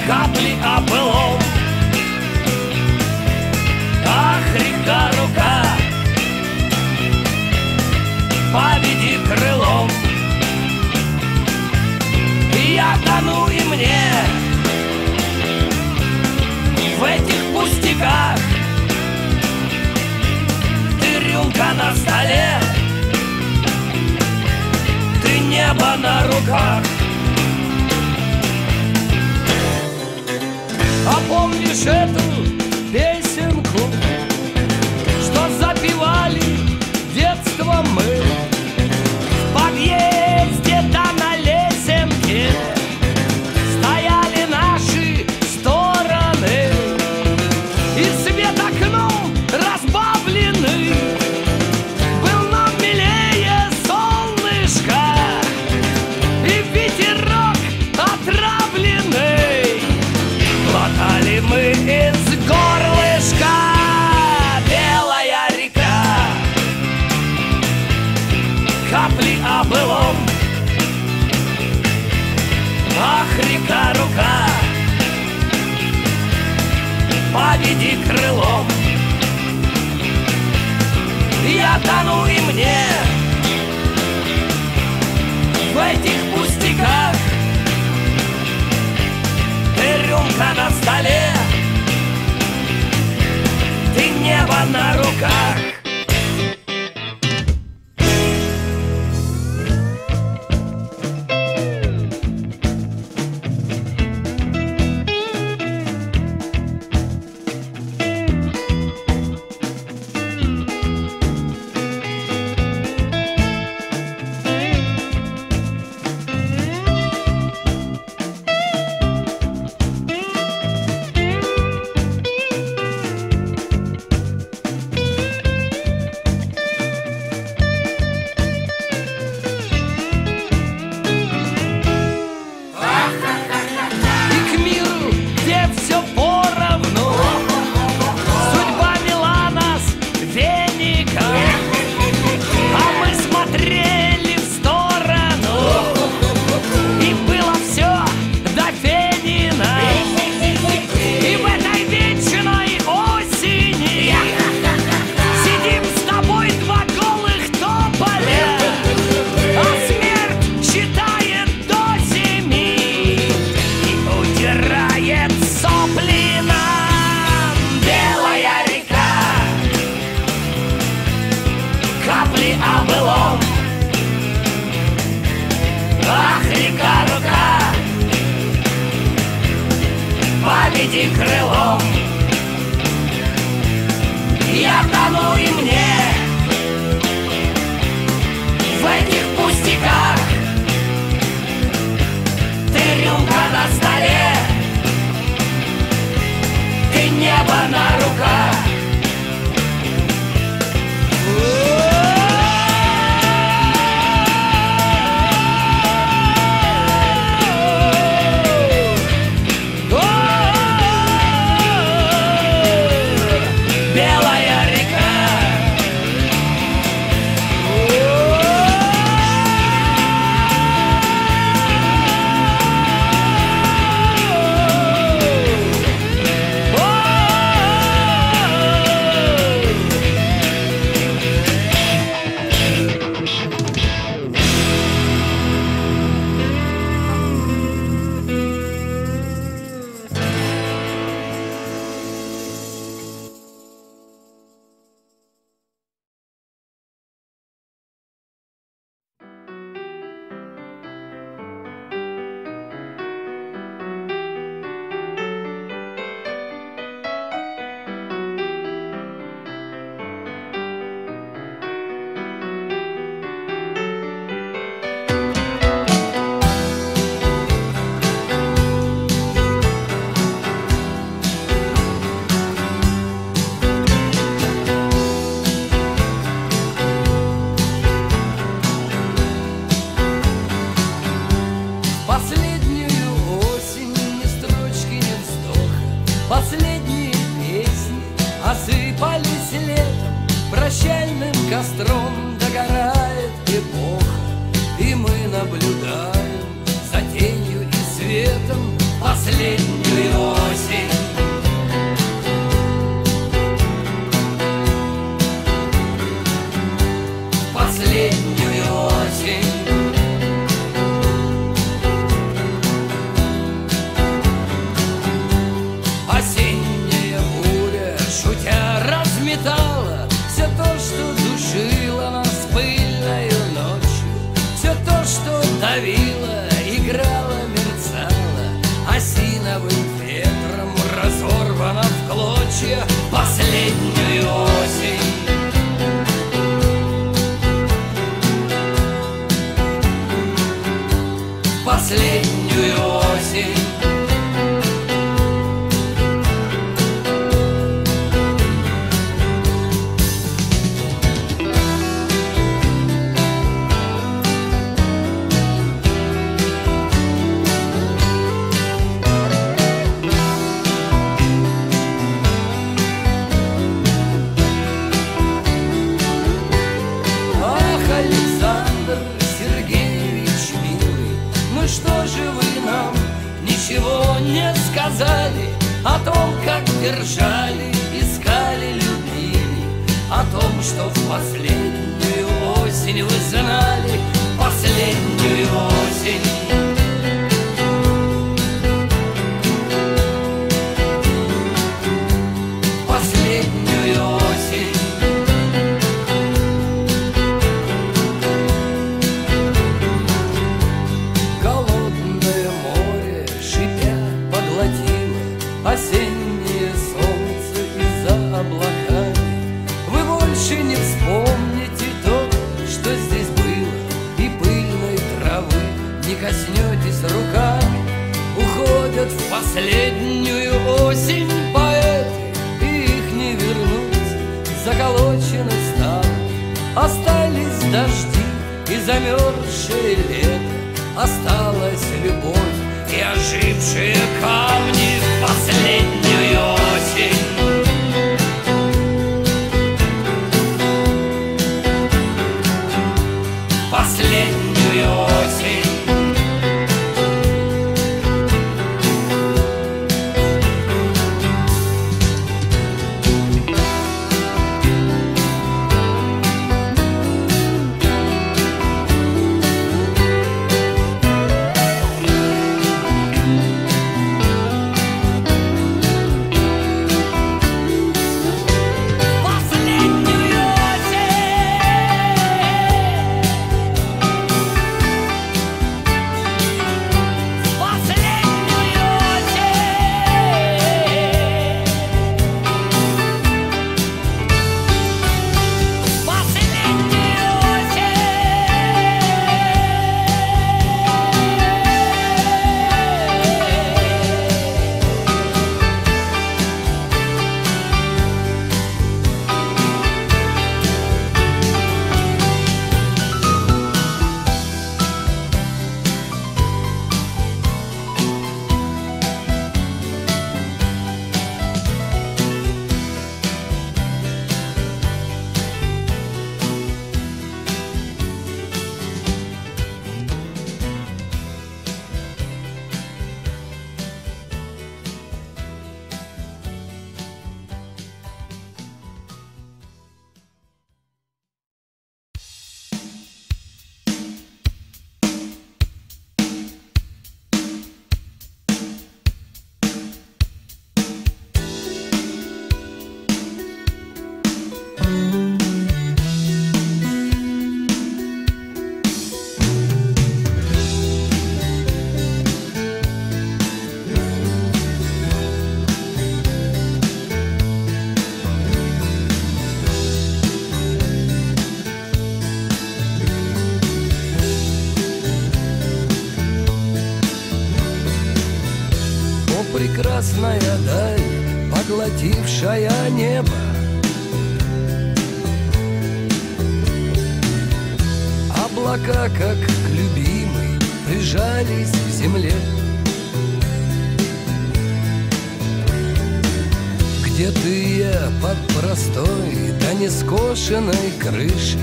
капли о былом. Ах, река, рука, поведи крылом. Я тону, и мне в этих пустяках. Ты рюмка на столе, ты небо на руках. А помнишь эту песенку, что запевали детством мы? В подъезде да на лесенке стояли наши стороны, и свет окном разбавленный был нам милее солнышко и ветерок отравленный. Глотали мы из горлышка белая река, капли о былом. Ах, река, рука, поведи крылом. Я тону, и мне в этих пустяках. Ты рюмка на столе, ты небо на руках. Поведи крылом. Я тону, и мне в этих пустяках. Ты рюмка на столе, ты небо на руках. Последние песни осыпались летом, прощальным костром догорает эпоха, и мы наблюдаем за тенью и светом последнюю последнюю осень. Что же вы нам ничего не сказали о том, как держали, искали, любили, о том, что в последнюю осень вы знали, последнюю осень. Последнюю осень. Осеннее солнце из-за облаками. Вы больше не вспомните то, что здесь было, и пыльной травы не коснетесь руками. Уходят в последнюю осень поэты, и их не вернуть. Заколочены ставни, остались дожди и замерзшее лето. Осталась любовь и ожившие камни в последнюю осень. Последнюю осень. Прекрасная даль, поглотившая небо. Облака, как к любимой, прижались к земле. Где ты я под простой, да не скошенной крышей?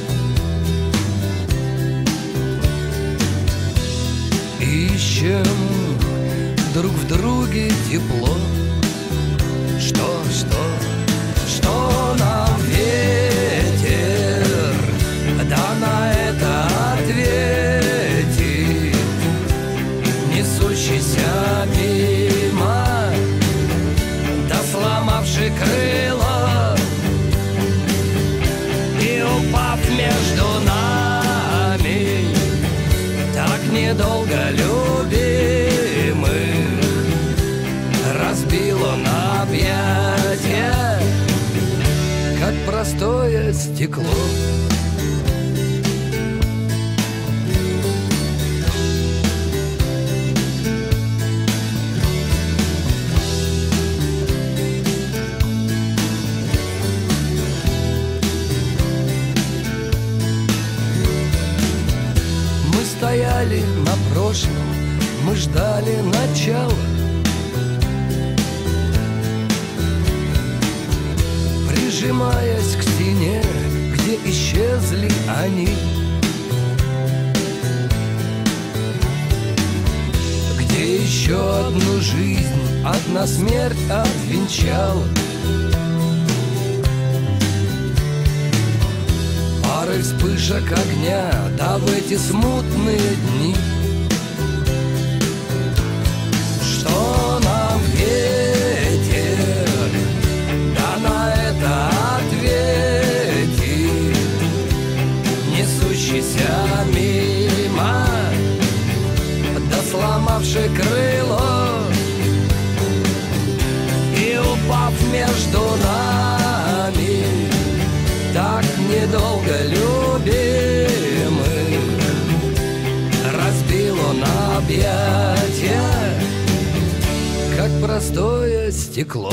Ищем друг в друге тепло. Что нам ветер, да на это ответит, несущийся мимо, да сломавший крыло, и упав между нами, так недолго любимых, разбил он объятия, как простое стекло. прошлом мы ждали начала. Прижимаясь к стене, где исчезли они, где еще одну жизнь одна смерть отвенчала. Пары вспышек огня, да в эти смутные дни. Что нам ветер, да на это ответит, несущийся мимо, да сломавший крыло и упав между нами, так недолго любимый, разбил он объятия, как простое стекло.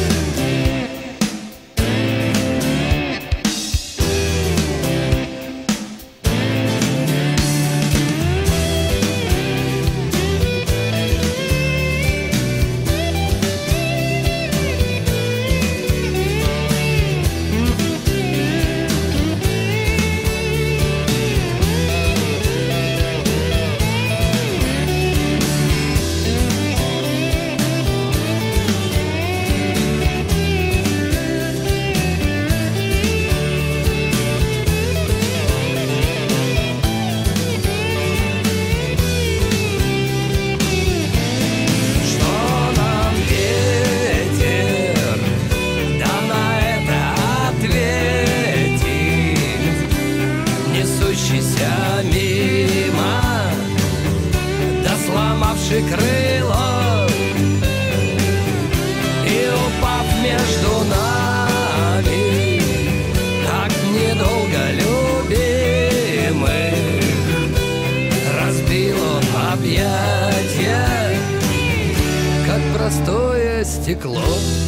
Мимо, да сломавший крыло и упав между нами, так недолго любимый, разбил он объятия, как простое стекло.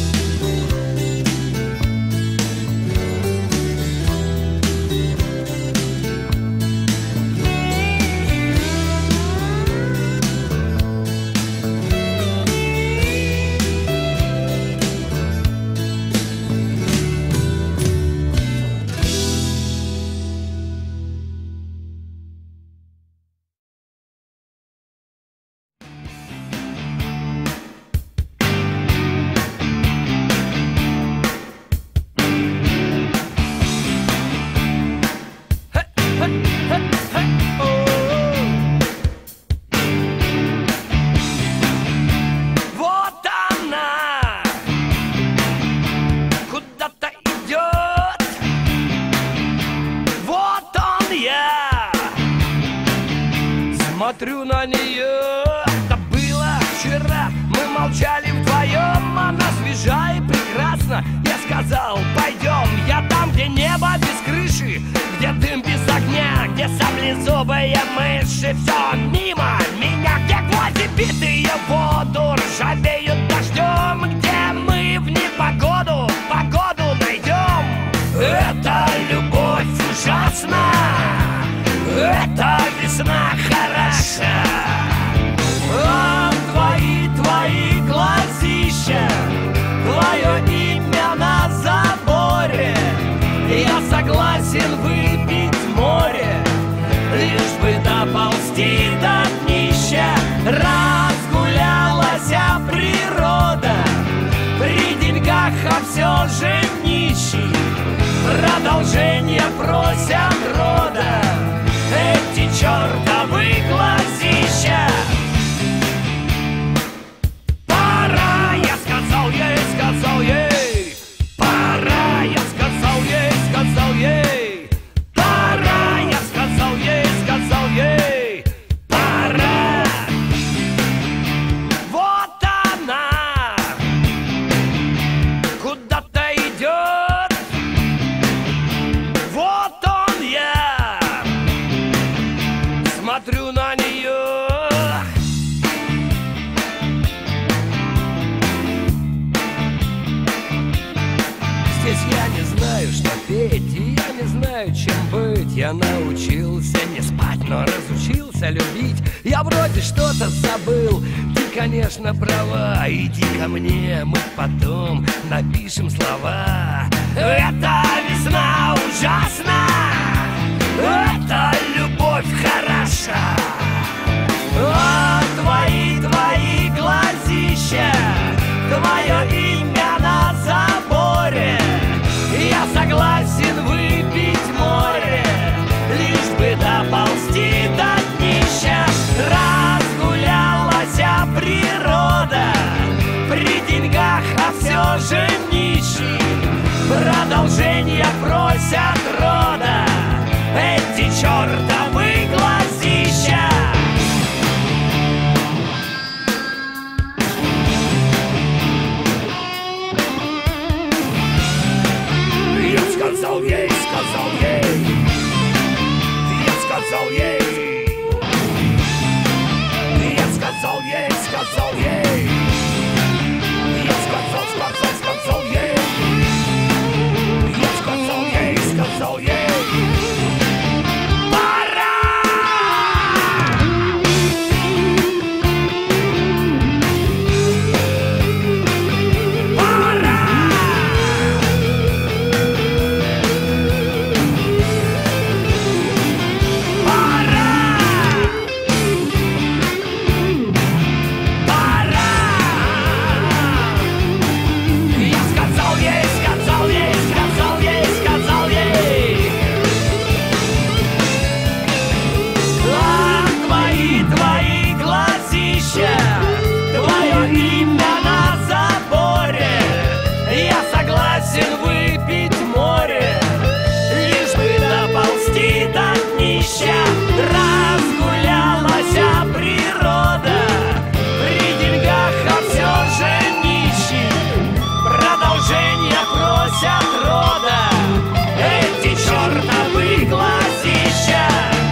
Смотрю на нее, это было вчера. Мы молчали вдвоем, она свежа и прекрасна. Я сказал, пойдем, я там, где небо без крыши, где дым без огня, где саблезубые мыши. Все мимо меня, где гвозди битые в воду ржавеют дождем, где мы в непогоду погоду найдем. Это любовь ужасна, это весна хороша. А твои глазища, твое имя на заборе. Я согласен выпить море, лишь бы доползти до днища. Разгулялась природа, при деньгах, а все же нищий. Продолжение просят рода эти чертовы глазища. Пора, я сказал ей, пора, я сказал ей, пора, я сказал ей, пора. Вот она куда-то идет, вот он я, смотрю на нее. Здесь я не знаю, что петь, и я не знаю, чем быть. Я научился не спать, но разучился любить. Я вроде что-то забыл, ты, конечно, права. Иди ко мне, мы потом напишем слова. Это весна ужасна, это любовь хороша. А твои глазища, твое имя на заборе. Я согласен выпить море, лишь бы доползти до днища. Разгулялась природа, при деньгах, а все же нищий. Продолжение просят рода эти чертовы глазища. Я сказал ей, я сказал ей, я сказал ей, сказал ей, я сказал ей, я сказал ей, пора! Пора! Твое имя на заборе. Я согласен выпить море, лишь бы доползти до днища. Разгулялась природа, при деньгах, а все же нищий. Продолжение просят рода эти чертовы глазища.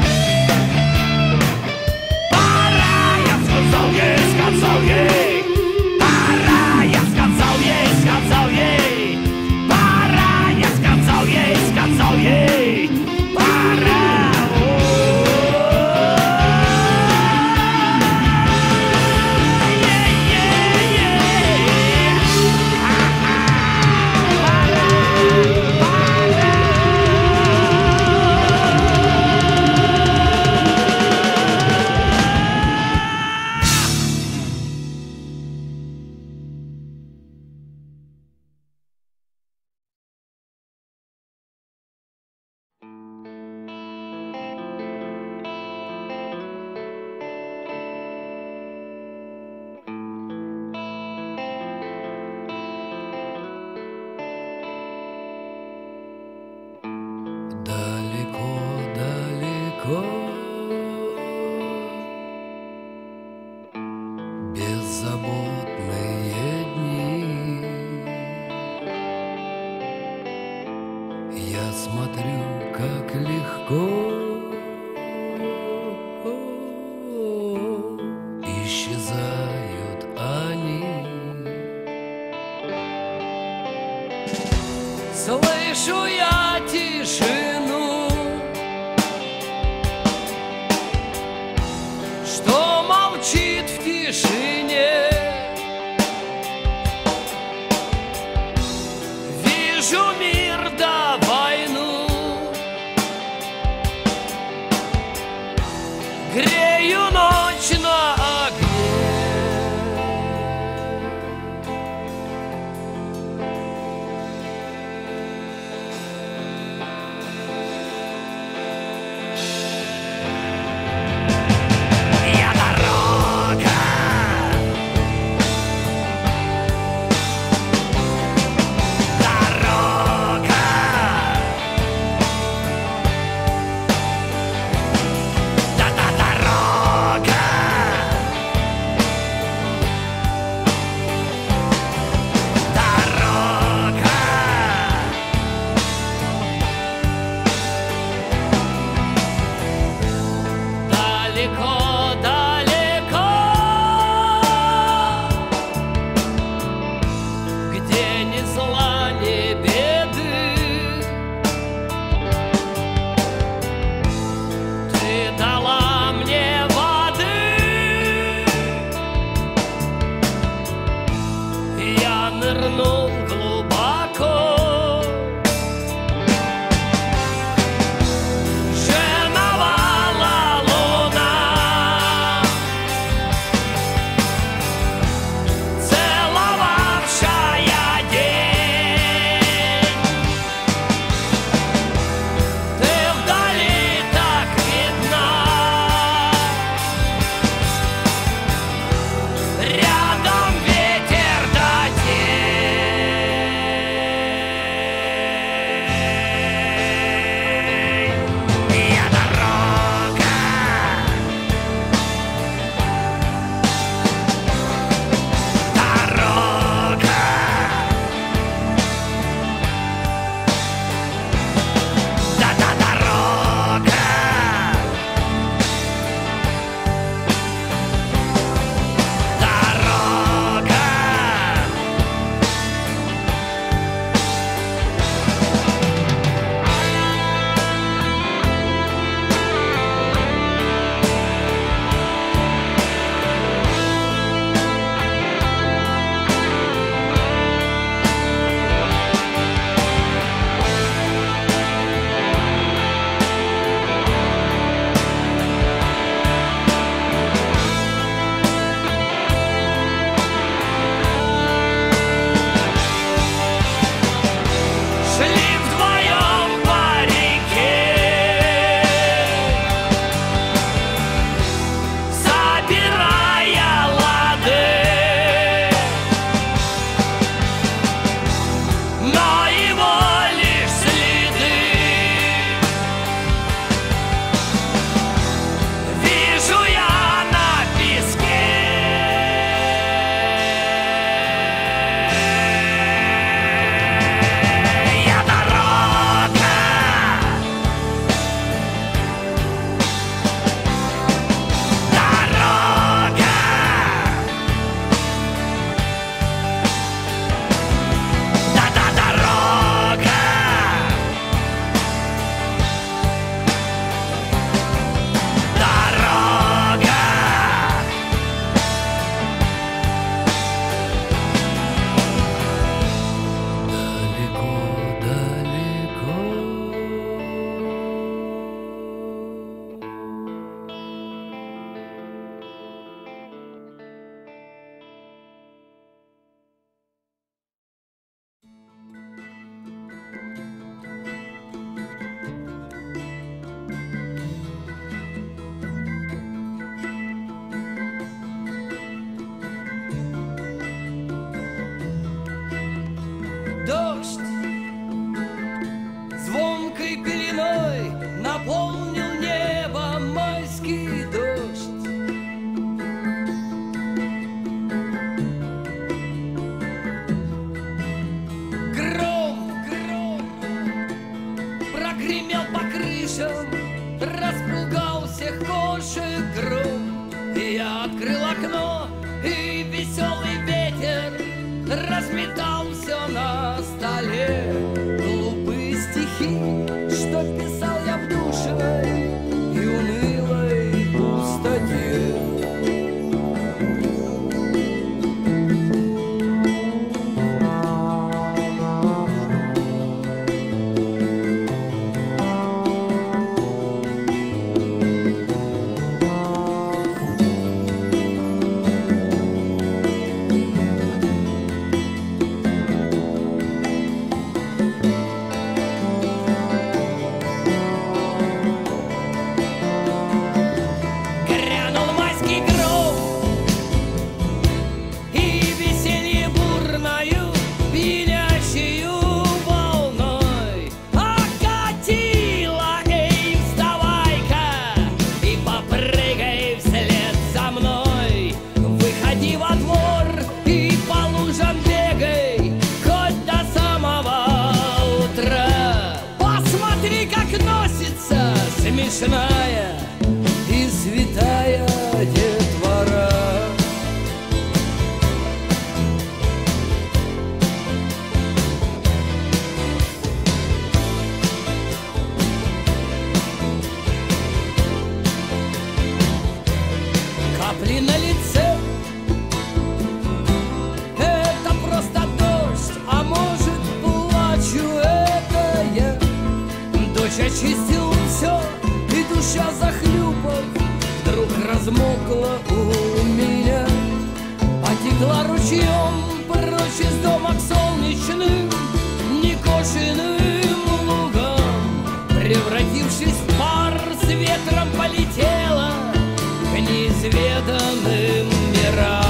Сказал ей, пора, я сказал ей, пора, я сказал ей, пора. Беззаботные дни. Я смотрю, как легко исчезают они. Слышу я тишину, что молчит в тишине. Вижу мир да войну, грею ночь на огне. открыл окно, и веселый ветер разметал все на столе. Глупые стихи, что писал я в душной и унылой пустоте. Смешная и святая детвора. Капли на лице — это просто дождь, а может, плачу это я. Дождь очистил все, и душа, захлюпав, вдруг размокла у меня. Потекла ручьем прочь из дома к солнечным, некошенным лугам. Превратившись в пар, с ветром полетела к неизведанным мирам.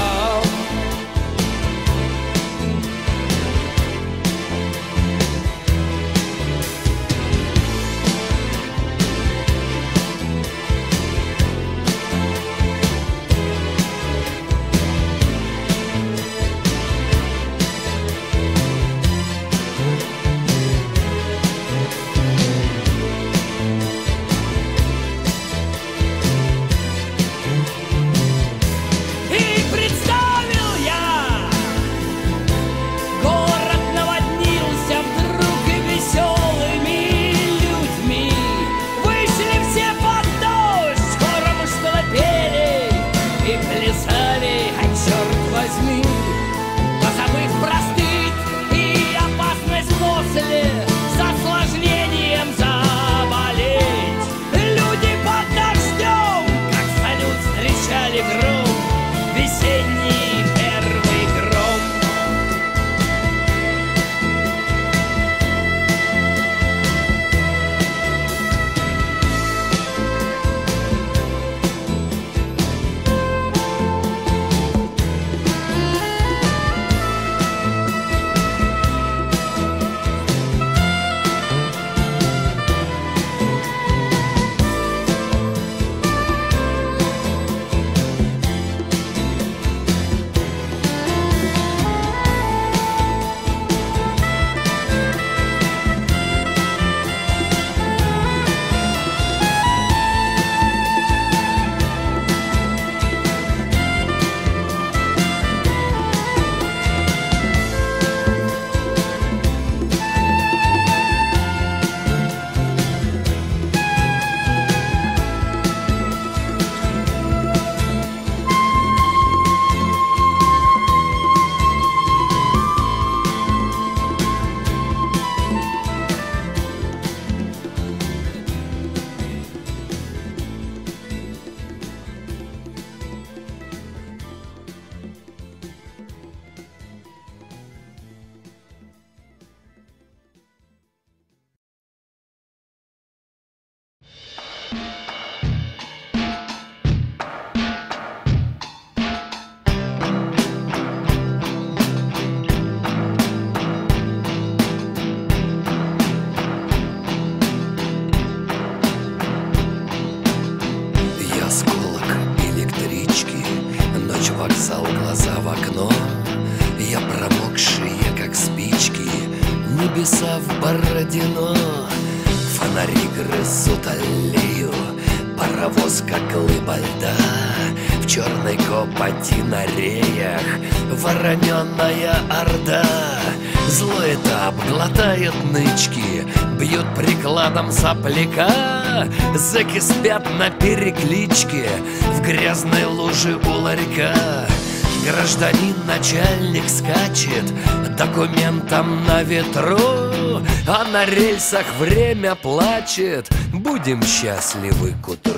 небеса в Бородино. Фонари грызут аллею, Паровоз, как глыба льда, в черной копоти на реях вороненая орда. Злой этап глотает нычки, бьют прикладом сопляка. Зэки спят на перекличке в грязной луже у ларька. Гражданин начальник скачет документом на ветру, а на рельсах время плачет. Будем счастливы к утру.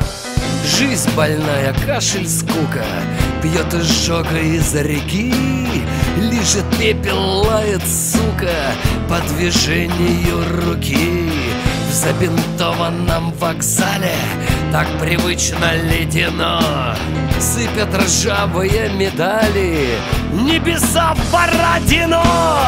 Жизнь больная, кашель, скука, пьет изжога из реки, лижет пепел, лает, сука, по движению руки. В забинтованном вокзале так привычно ледяно, сыпят ржавые медали небеса в Бородино.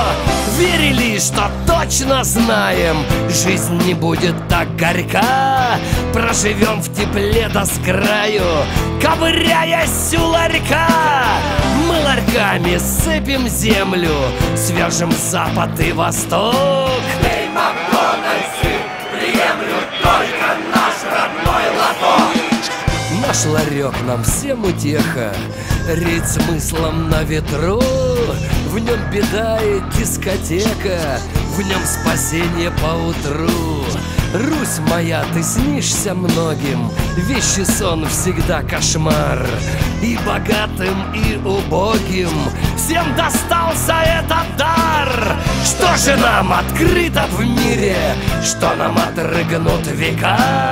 Верили, что точно знаем, жизнь не будет так горька. Проживем в тепле до скраю, ковыряясь у ларька. Мы ларьками сыпем землю, свяжем запад и восток. Эй, Макдональдсы, приемлют только наш родной лоток. Наш ларек нам всем утеха, реет смыслом на ветру. В нем беда и дискотека, в нем спасение поутру. Русь моя, ты снишься многим, вещий сон всегда кошмар. И богатым, и убогим всем достался этот дар. Что же нам открыто в мире, что нам отрыгнут века?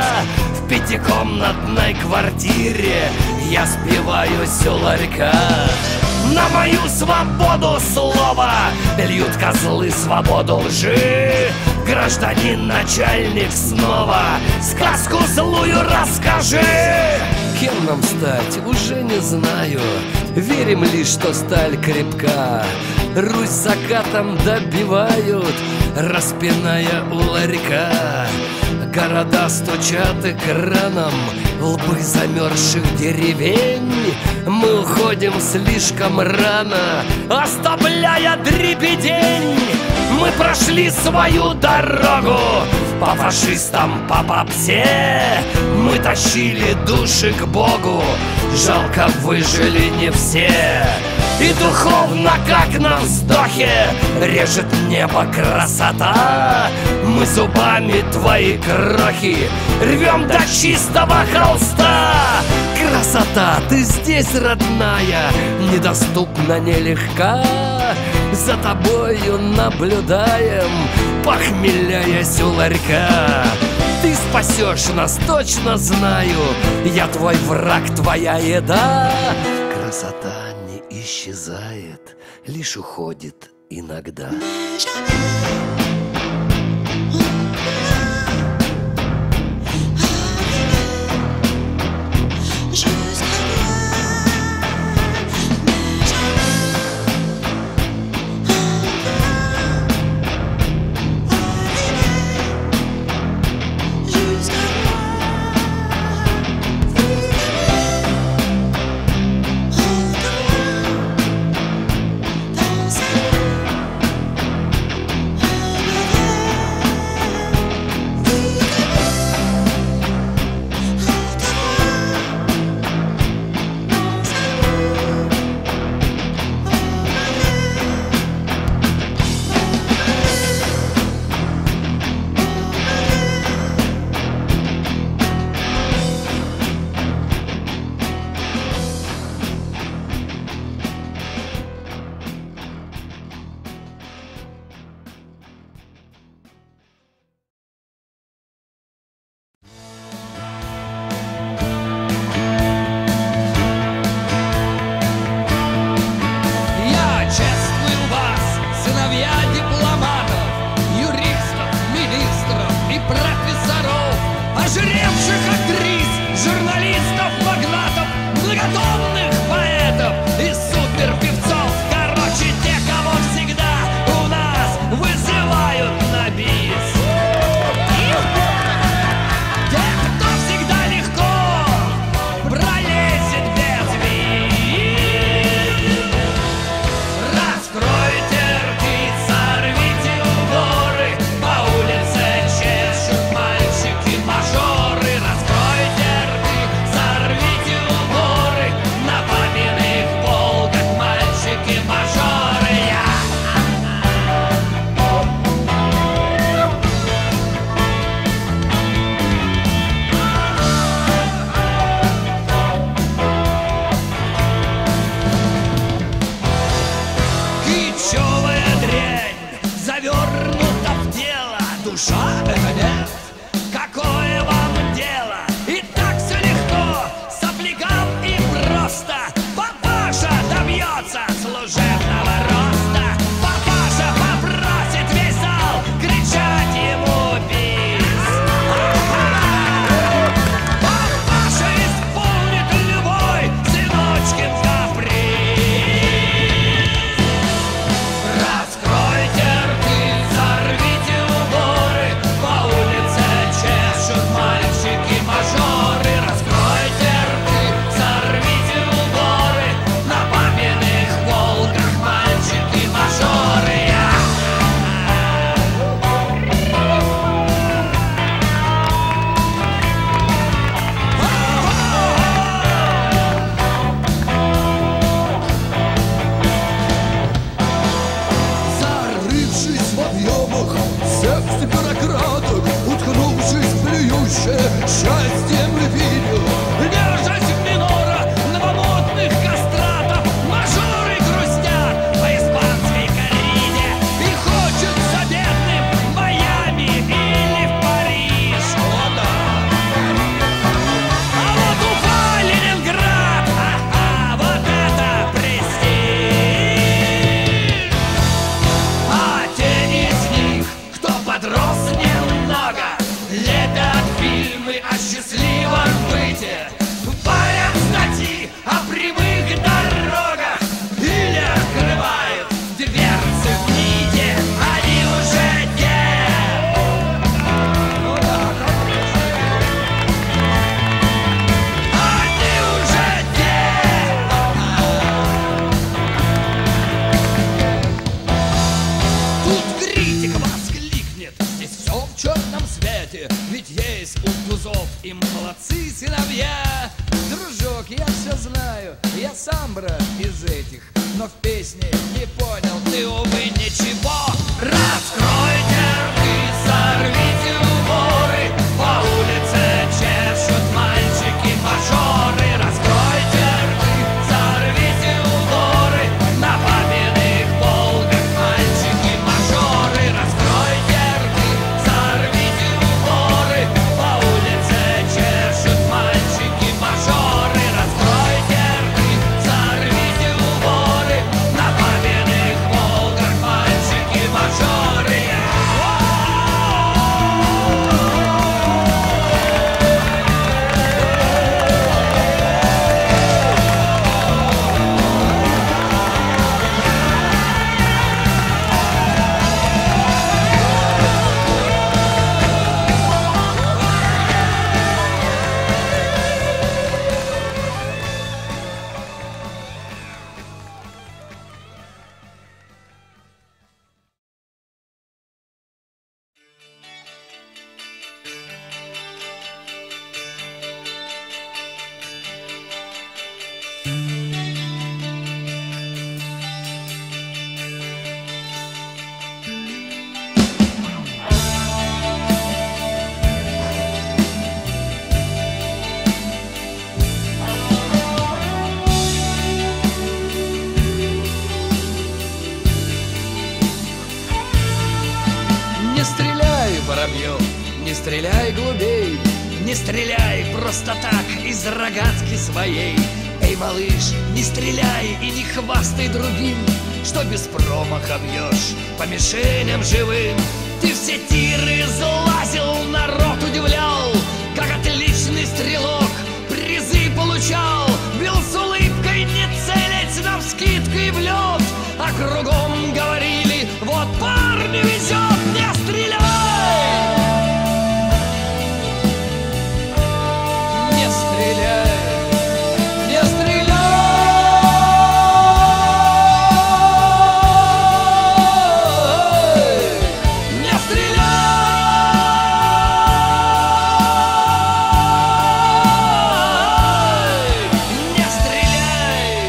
В пятикомнатной квартире я спиваюсь у ларька. На мою свободу слова льют козлы свободу лжи. Гражданин начальник снова сказку злую расскажи. Кем нам стать, уже не знаю. Верим лишь, что сталь крепка. Русь закатом добивают, распиная у ларька. Города стучат экраном, лбы замерзших деревень. Мы уходим слишком рано, оставляя дребедень. Мы прошли свою дорогу по фашистам, по попсе. Мы тащили души к Богу, жалко выжили не все. И духовно, как на вздохе, режет небо красота. Мы зубами твои крохи рвем до чистого холста. Красота, ты здесь, родная, недоступна, нелегка. За тобою наблюдаем, похмеляясь у ларька. Ты спасешь нас, точно знаю, я твой враг, твоя еда. Красота не исчезает, лишь уходит иногда. Раскройте душа — это нет. Какое вам дело? И так все легко, соплякам и просто. Папаша добьется служебного роста. Папаша попросит весь зал кричать ему бис. Папаша исполнит любой сыночкин каприз. Раскройте рты, сорвите уборы, по улице чешут мальчики-мажоры. Раскройте рты, сорвите уборы, на папиных волках мальчики-мажоры. Зарывшись в объемах секс бюрократок, уткнувшись в плюющее счастье мы видим. Держась в минора новомодных кастратов, мажоры грустят по испанской кориде. И хочется бедным в Майами или в Париж. О, да. А вот Уфа, Ленинград, ага, вот это престиж. А те из них, кто подрос немного, лепят фильмы о счастливом быте, парят статьи о прямых дорогах или открывают дверцы в НИИТе. Они уже те. Они уже те. Тут критик воскликнет: здесь все в черном свете, ведь есть у тузов и молодцы сыновья. Дружок, я все знаю, я сам, брат, из этих, но в песне не понял ты, увы, ничего. Раскройте рты, сорвите уборы, по улице чешут мальчики-мажоры. Раскройте рты, сорвите уборы, на папиных волках мальчики-мажоры. Раскройте рты, сорвите уборы, по улице чешут мальчики-мажоры. Раскройте рты, сорвите уборы, на папиных волках мальчики-мажоры. Не стреляй, воробьев, не стреляй глубей, не стреляй просто так из рогатки своей. Эй, малыш, не стреляй и не хвастай другим, что без промаха бьешь по мишеням живым. Ты все тиры залазил, народ удивлял, как отличный стрелок призы получал. Бил с улыбкой, не целясь навскидку и в лед, а кругом говорили: вот парню везет, не стреляй! Не стреляй! Не стреляй! Не стреляй! Не стреляй!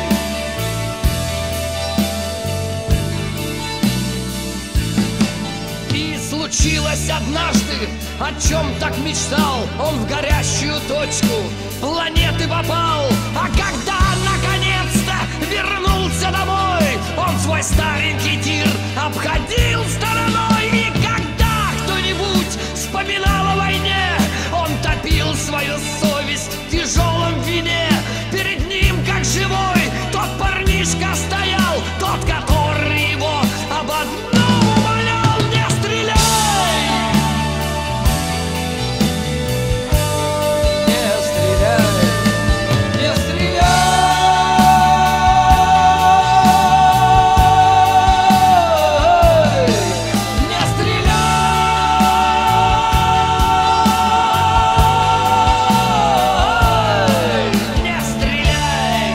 И случилось однажды, о чем так мечтал, он в горящую точку планеты попал. А когда наконец-то вернулся домой, он свой старенький тир обходил стороной. И когда кто-нибудь свою совесть в тяжелом вине. Перед ним, как живой, тот парнишка стоял, тот, который его об одном умолял: не стреляй! Не стреляй! Не стреляй! Не стреляй! Не стреляй!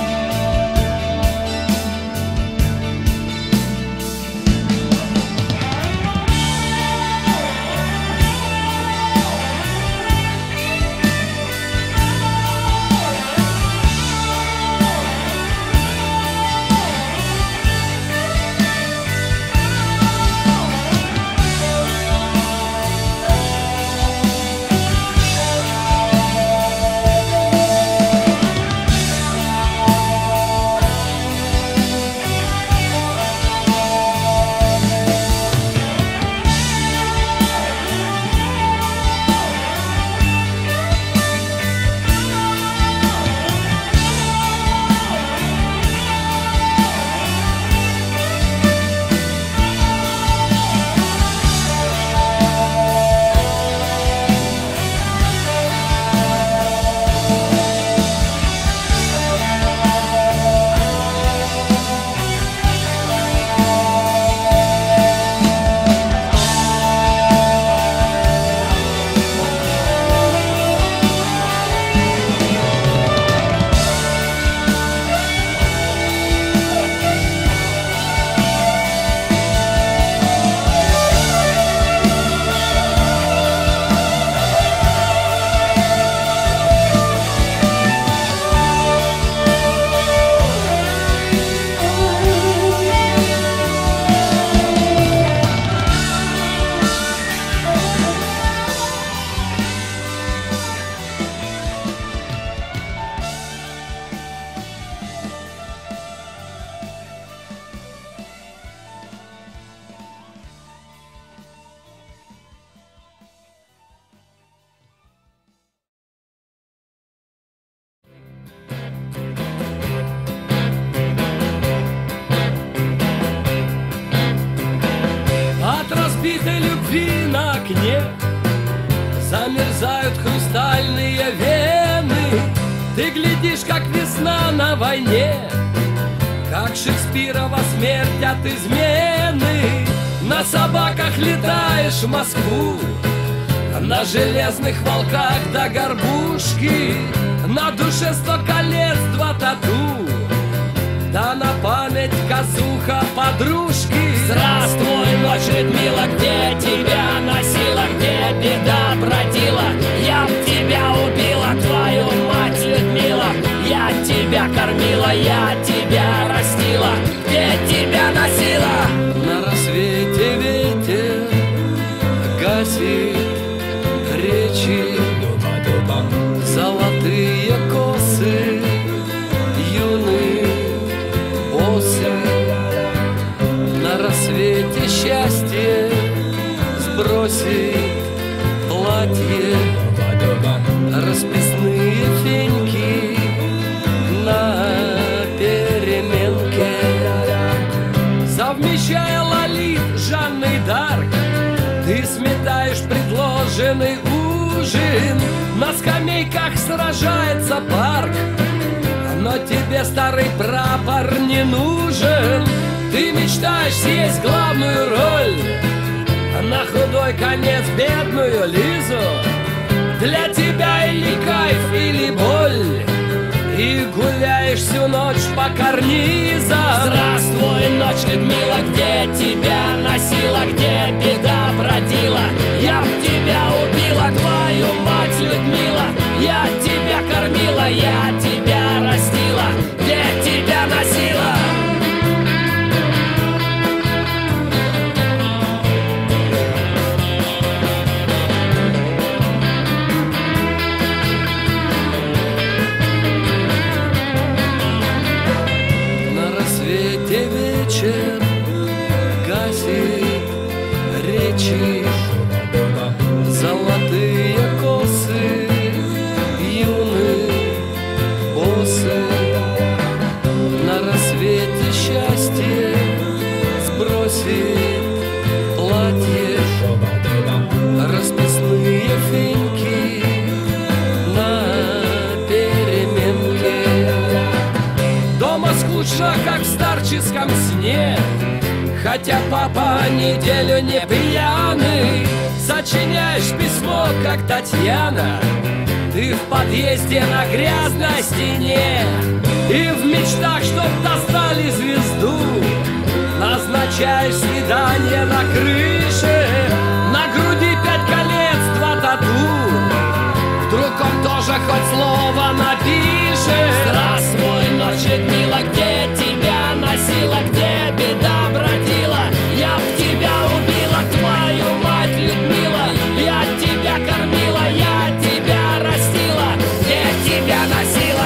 От разбитой любви на окне замерзают хрустальные вены. Ты глядишь, как весна на войне, как Шекспирова смерть от измены. На собаках летаешь в Москву, на железных волках до горбушки, на душе 100 колец, 2 тату, да на память казуха подружки. Здравствуй, ночь, Людмила, где тебя носила, где беда бродила? Я б тебя убила, твою мать, Людмила. Я тебя кормила, я тебя растила, где тебя носила? На рассвете ветер гасит речи, золотые косы юные босы. На рассвете счастье сбросит платье, расписные феньки на переменке. Совмещая Лолит с Жанной Дарк, ты сметаешь предложенный ужин. На скамейках сражается парк, но тебе старый прапор не нужен. Ты мечтаешь съесть главную роль, на худой конец бедную Лизу. Для тебя или кайф, или боль, и гуляешь всю ночь по карнизам. Здравствуй, ночь, Людмила, где тебя носила, где беда бродила? Я б тебя убила, твою мать, Людмила. Я тебя кормила, я тебя растила, где тебя носила? Вечер гасит речи, золотые косы счастье сбросит платье, расписные финки на переменке. Дома скучно, как в старческом сне, хотя папа неделю не пьяный. Сочиняешь письмо, как Татьяна, ты в подъезде на грязной стене. И в мечтах, чтоб достали звезду, назначаешь свидание на крыше. На груди 5 колец, 2 тату, вдруг он тоже хоть слово напишет. Здравствуй, ночь, мила, где тебя носила, где беда бродила? Я в тебя убила, твою мать Людмила. Я тебя кормила, я тебя растила, где тебя носила?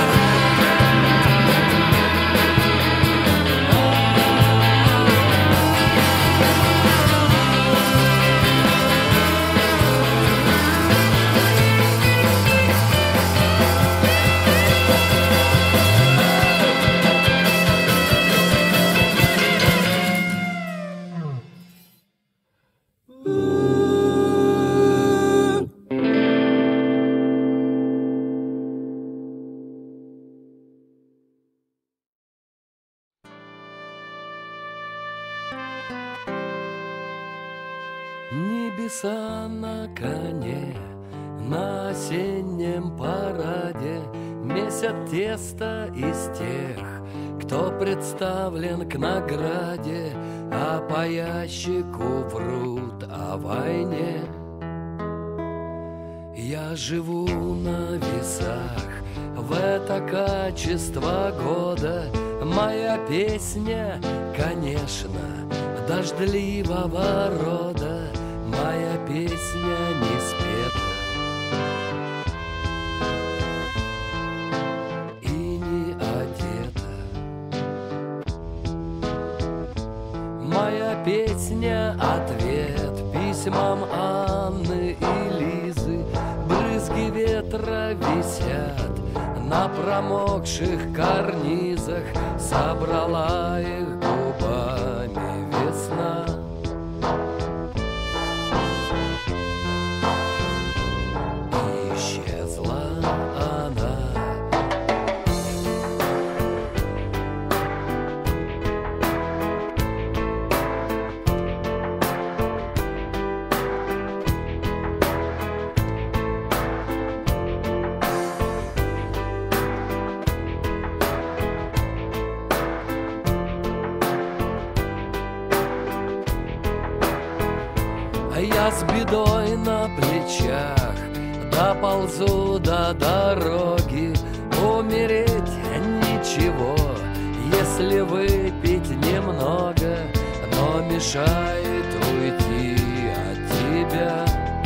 Небеса на коне, на осеннем параде месят тесто из тех, кто представлен к награде, а по ящику врут о войне. Я живу на весах, в это качество года. Моя песня, конечно, дождливого рода. Моя песня не спета и не одета. Моя песня — ответ письмам Анны и Лизы. Брызги ветра висят на промокших карнизах, собрала их губами весна. Я с бедой на плечах доползу до дороги. Умереть ничего, если выпить немного, но мешает уйти от тебя.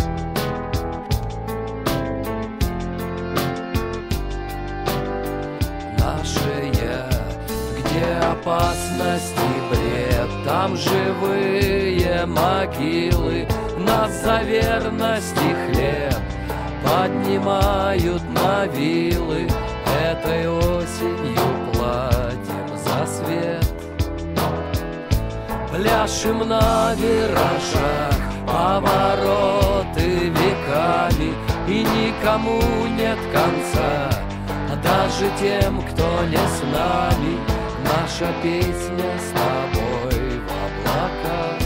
Наше я, где опасность и бред, там живые могилы. Нас за верность и хлеб поднимают на вилы. Этой осенью платим за свет. Пляшем на виражах, повороты веками, и никому нет конца, даже тем, кто не с нами. Наша песня с тобой в облаках.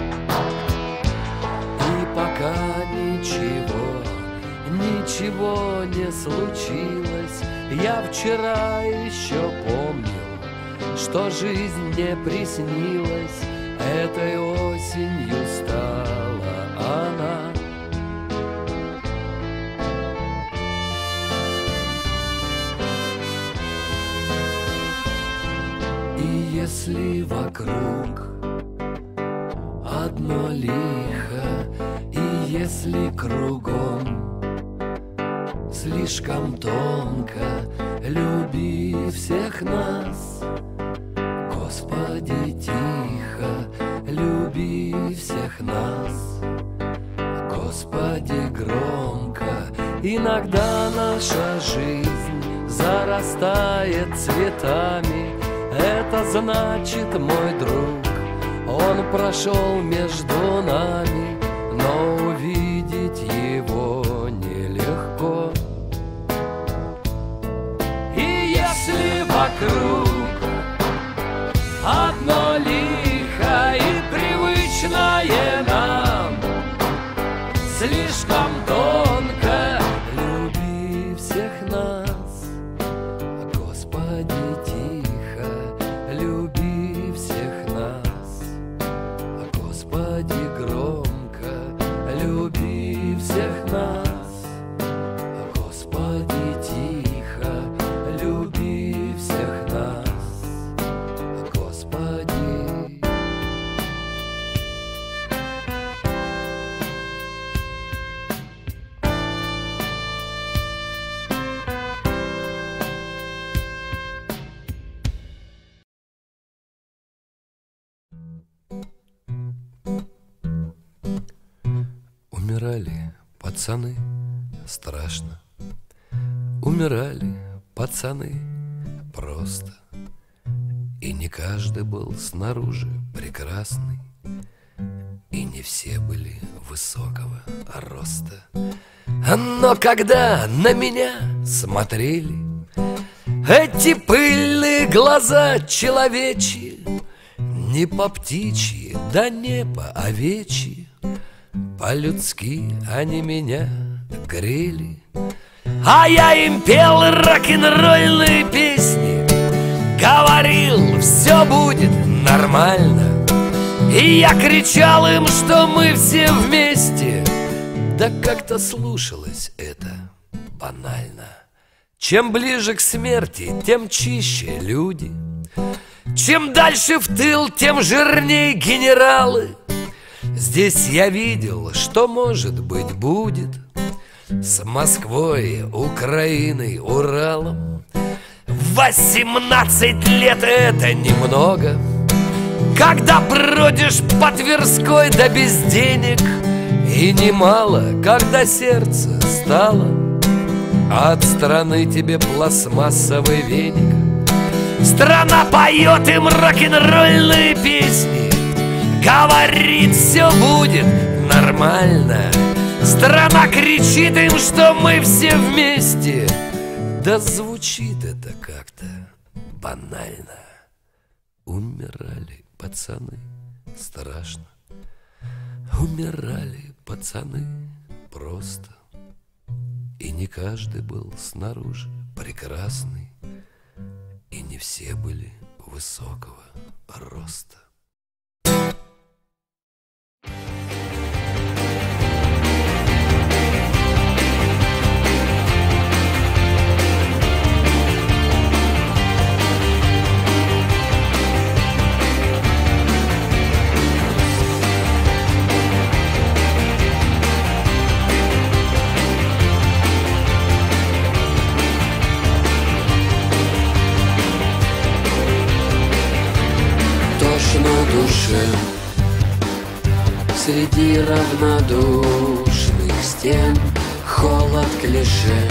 Пока ничего не случилось, я вчера еще помнил, что жизнь мне приснилась. Этой осенью стала она. И если вокруг одно лихо, и если кругом слишком тонко, люби всех нас, Господи, тихо, люби всех нас, Господи, громко. Иногда наша жизнь зарастает цветами, это это значит, мой друг? Он прошел между нами, но увидеть его нелегко. И если вокруг одно лихо и привычное нам, слишком тонко, люби всех нас, Господи, тихо, люби всех нас, Господи, громко, люби всех нас, Господи, тихо, люби всех нас, Господи. Умирали пацаны, страшно. Умирали пацаны, просто. И не каждый был снаружи прекрасный, и не все были высокого роста. Но когда на меня смотрели эти пыльные глаза человечьи, не по птичьи, да не по овечьи, по-людски они меня грели. А я им пел рок-н-ролльные песни, говорил, все будет нормально. И я кричал им, что мы все вместе. Да как-то слушалось это банально. Чем ближе к смерти, тем чище люди. Чем дальше в тыл, тем жирней генералы. Здесь я видел, что, может быть, будет с Москвой, Украиной, Уралом. 18 лет — это немного, когда бродишь по Тверской да без денег. И немало, когда сердце стало от страны тебе пластмассовый веник. Страна поет им рок-н-ролльные песни, говорит, все будет нормально. Страна кричит им, что мы все вместе. Да звучит это как-то банально. Умирали пацаны, страшно. Умирали пацаны, просто. И не каждый был снаружи прекрасный, и не все были высокого роста. Среди равнодушных стен холод клише,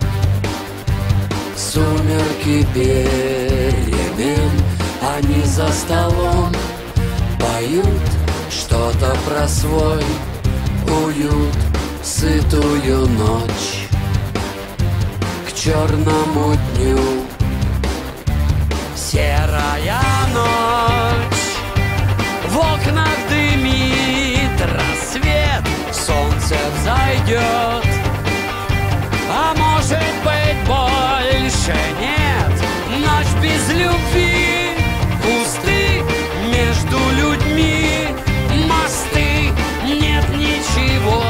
сумерки перемен. Они за столом поют что-то про свой уют, сытую ночь к черному дню. Серая ночь, в окнах дымит рассвет, солнце взойдет, а может быть больше нет. Ночь без любви, кусты между людьми, мосты, нет ничего,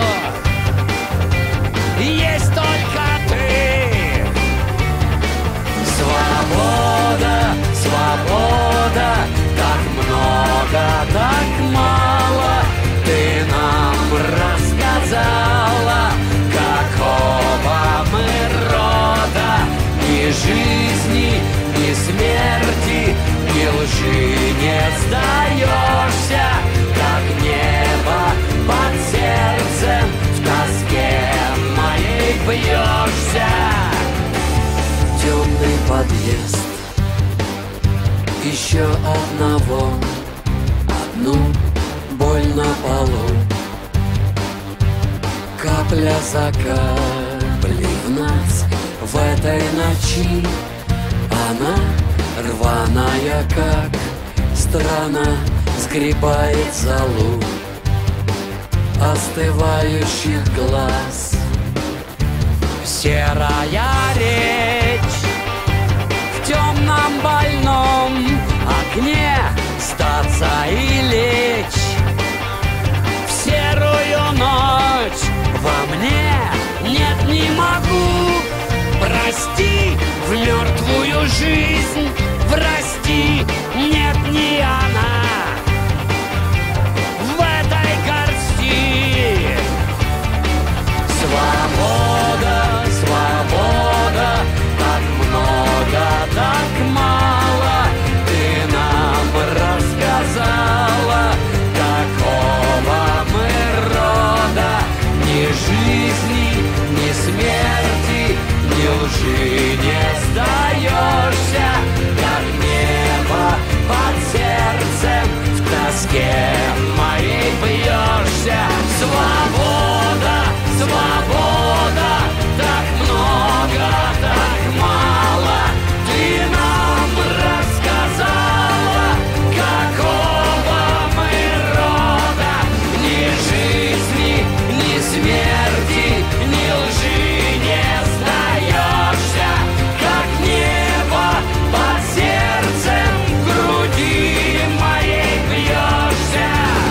есть только ты. Свобода, свобода, так много, так мало ты нам рассказала. Какого мы рода, ни жизни, ни смерти, ни лжи не сдаешься, как небо под сердцем в тоске моей бьешься. Темный подъезд, ищи еще одного, одну боль на полу. Капля за каплей в нас в этой ночи. Она рваная, как страна, сгребает золу остывающих глаз. Серая речь в темном больном окне, сдаться и лечь в серую ночь. Во мне нет, не могу, прости, в мертвую жизнь прости, нет, не она в этой горсти. Свобода, свобода, так много, так мало ты нам рассказала, какого мы рода, ни жизни, ни смерти, ни лжи не сдаешься, как небо под сердцем в тоске моей бьешься. Свобода, свобода, так много, так мало ты нам рассказала, какого мы рода, ни жизни, ни смерти, ни лжи не сдаешься, как небо под сердцем в груди моей бьешься.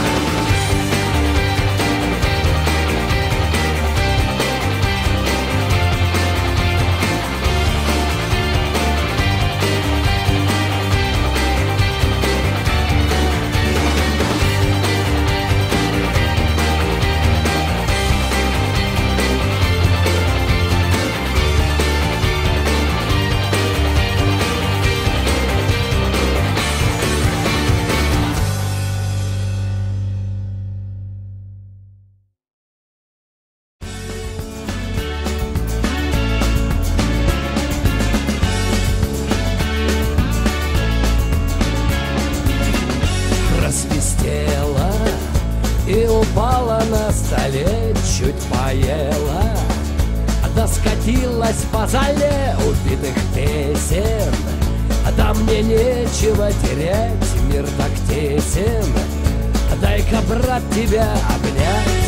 Просвистела и упала на столе, чуть поела, да скатилась по зале убитых песен. Да мне нечего терять, мир так тесен, дай-ка, брат, тебя обнять.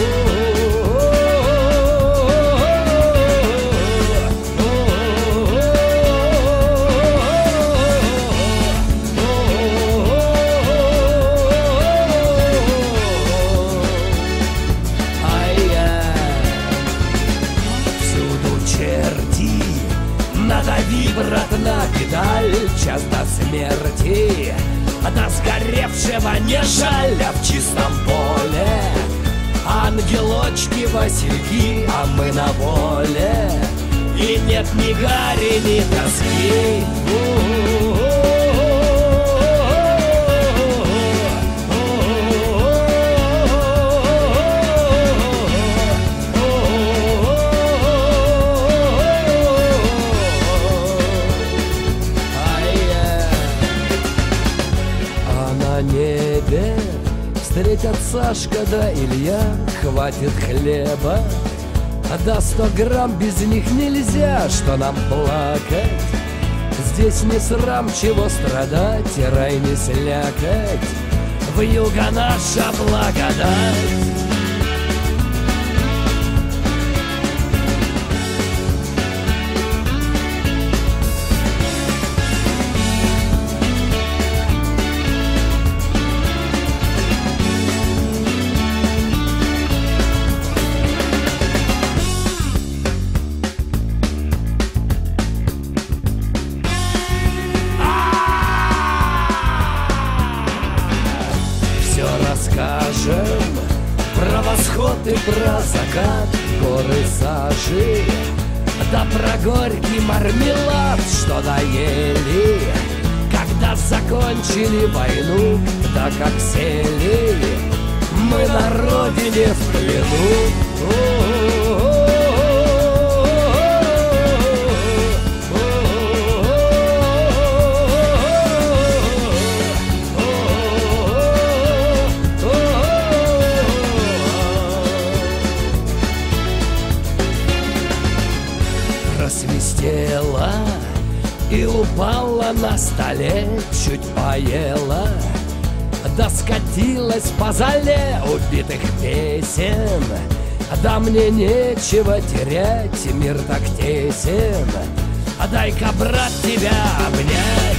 Надави, брат, на педаль, час до смерти, до сгоревшего не жаль, а в чистом поле ангелочки, васильки, а мы на воле, и нет ни гари, ни тоски. Встретят Сашка да Илья, хватит хлеба, да 100 грамм без них нельзя, что нам плакать. Здесь не срам, чего страдать, и рай не слякоть, вьюга наша благодать. Расскажем про восход и про закат, горы сажи, да про горький мармелад, что доели, когда закончили войну, да как сели мы на родине в плену. на столе чуть поела, да скатилась по зале убитых песен. Да мне нечего терять, мир так тесен, а дай-ка, брат, тебя обнять.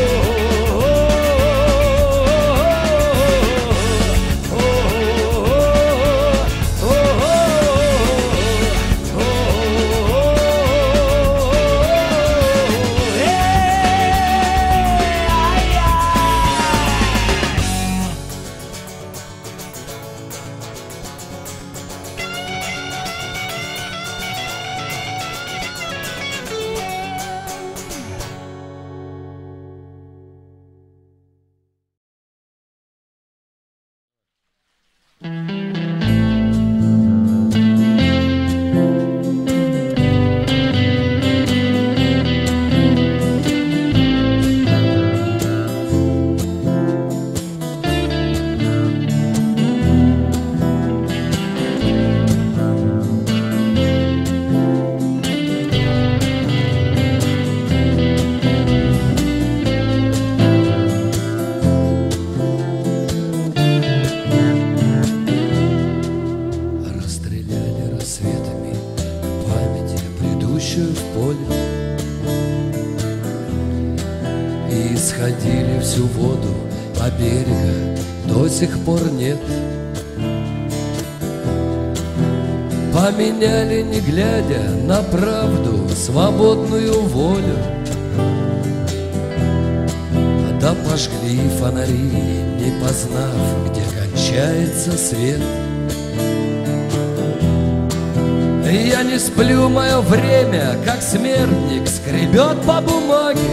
Исходили всю воду по берега, до сих пор нет. Поменяли, не глядя на правду, свободную волю. Да пожгли фонари, не познав, где кончается свет. Я не сплю, мое время, как смертник, скребет по бумаге.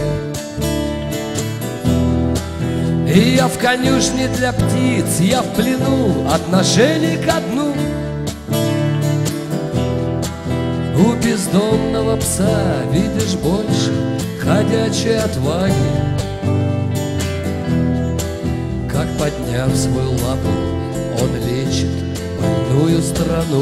И я в конюшне для птиц, я в плену отношений ко дну. У бездомного пса видишь больше ходячей отваги. Как, подняв свою лапу, он лечит больную страну.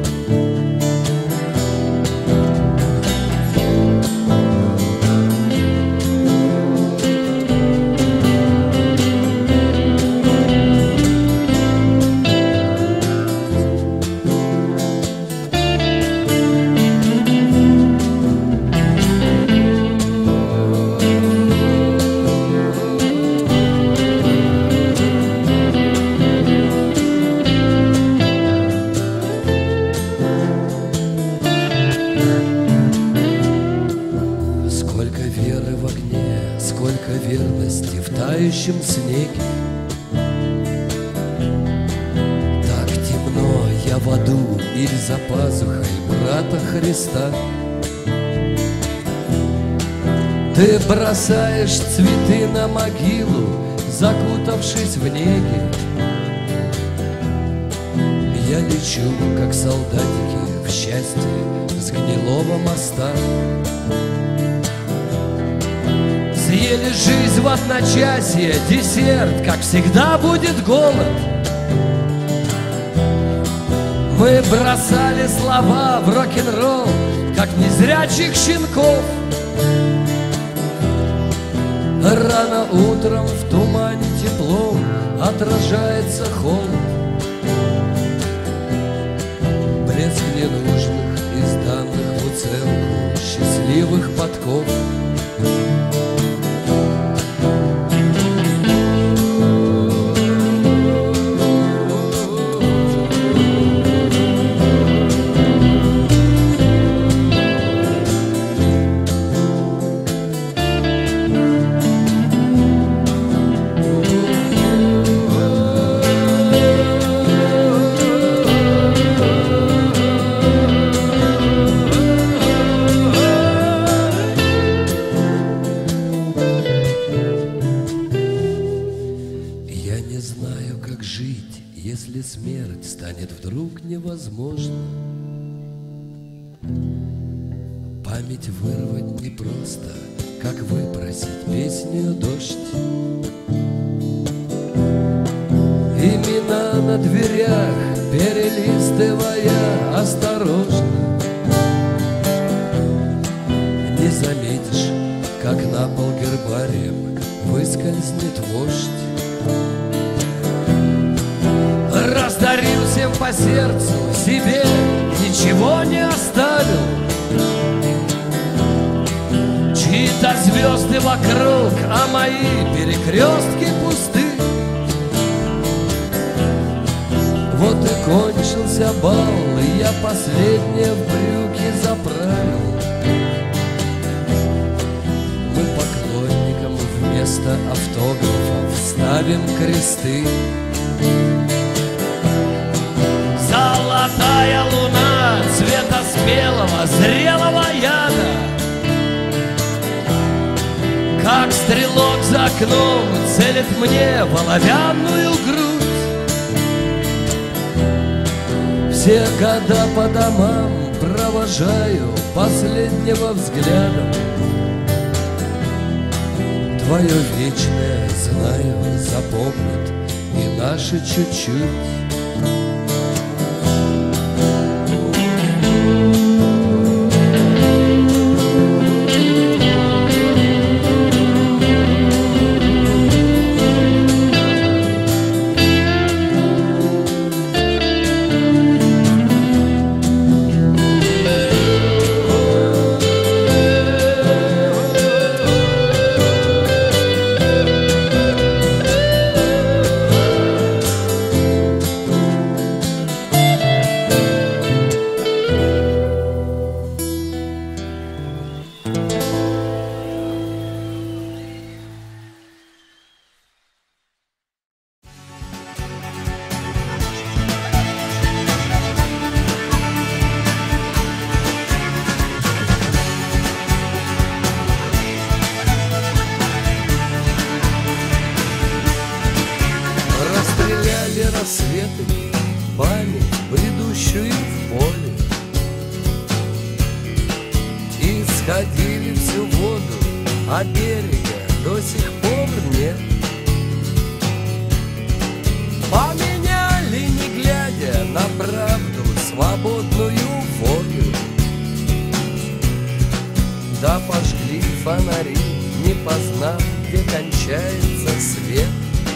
Верности в тающем снеге. Так темно я в аду или за пазухой брата Христа. Ты бросаешь цветы на могилу, закутавшись в неге. Я лечу, как солдатики, в счастье с гнилого моста. Съели жизнь в одночасье, десерт, как всегда, будет голод. Мы бросали слова в рок-н-ролл, как незрячих щенков. Рано утром в тумане теплом отражается холод. Блеск ненужных, изданных в уцелку счастливых подков. Если смерть станет вдруг невозможна, память вырвать непросто, как выпросить песню «Дождь». Имена на дверях, перелистывая осторожно, не заметишь, как на пол гербарием выскользнет вождь. Раздарил всем по сердцу, себе ничего не оставил. Чьи-то звезды вокруг, а мои перекрестки пусты. Вот и кончился бал, и я последнее в брюки заправил. Мы поклонникам вместо автографов ставим кресты. Золотая луна цвета спелого, зрелого яда, как стрелок за окном целит мне в оловянную грудь. Все года по домам провожаю последнего взглядом. Твое вечное, знаю, запомнит и наше чуть-чуть. Рассветами память, бредущую в поле, и сходили всю воду, а берега до сих пор нет. Поменяли, не глядя на правду, свободную волю. Да пожгли фонари, не познав, где кончается свет.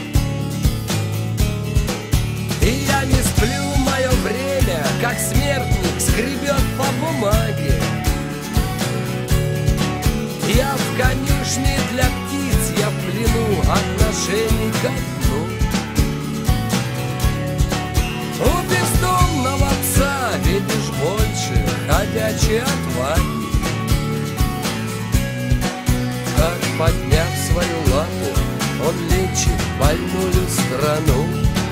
И я не сплю, мое время, как смертник скребет по бумаге. Я в конюшне для птиц, я в плену отношений ко дну. У бездомного пса видишь больше ходячей отваги. Как, подняв свою лапу, он лечит больную страну.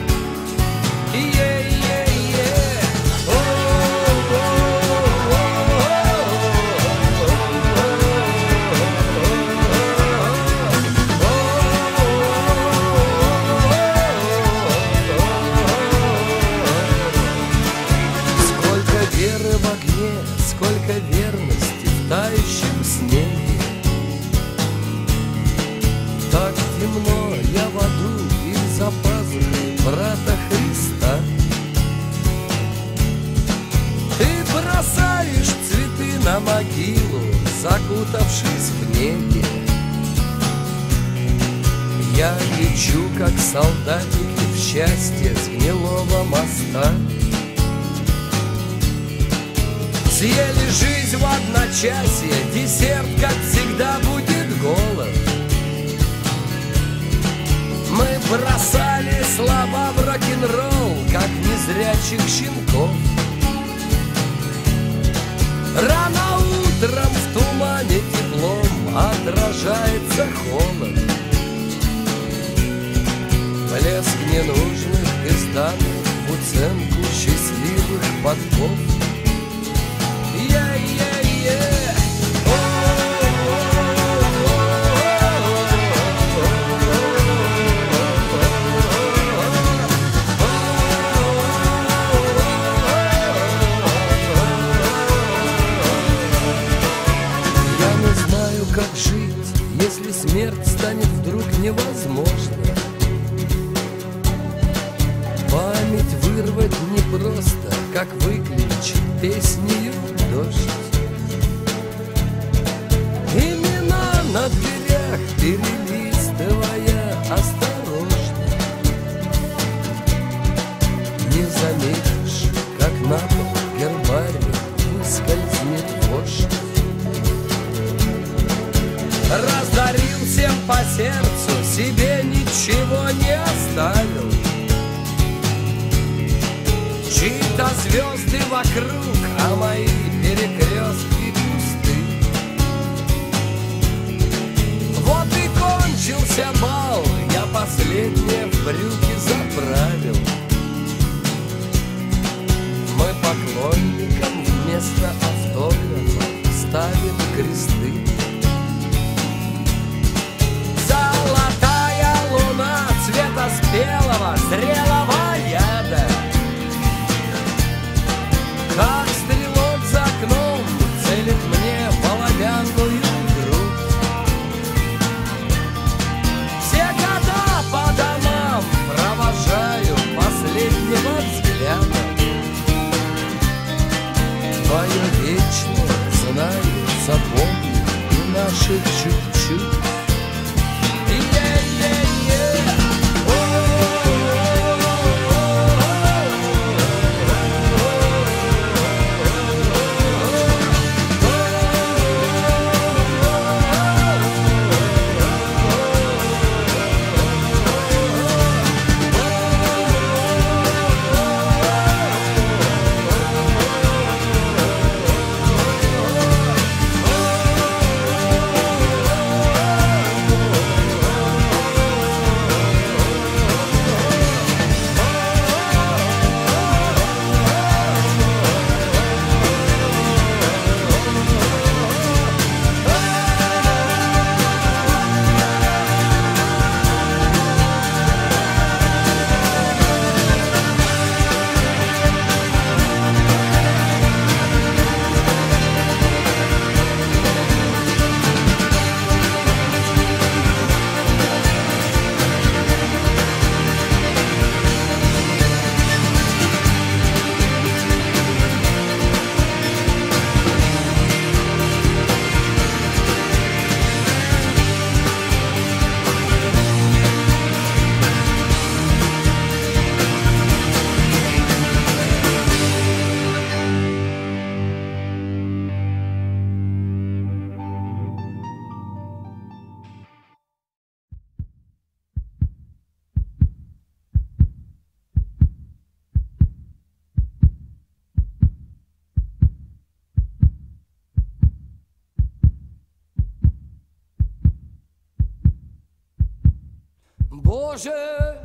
Сколько веры в огне, сколько верности в тающем снеге. Так темно я в аду из-за пазухи брата Христа. Ты бросаешь цветы на могилу, закутавшись в неге. Я лечу, как солдатики, в счастье с гнилого моста. Съели жизнь в одночасье, десерт, как всегда, будет голод. Мы бросали слова в рок-н-ролл, как незрячих щенков. Рано утром в тумане теплом отражается холод. Блеск ненужных изданных в уценку счастливых подков. Как жить, если смерть станет вдруг невозможно? Память вырвать непросто, как выключить песнею дождь. Имена над ничего не оставил. Чьи-то звезды вокруг, а мои перекрестки пусты. Вот и кончился бал, я последнее в брюки заправил. Мы поклонникам вместо автографа ставим кресты. Золотая луна цвета спелого, зрелого яда, как стрелок за окном целит мне в оловянную грудь. Все года по домам провожаю последнего взгляда. Твое вечное знаю, запомни и наши чуть-чуть. Боже,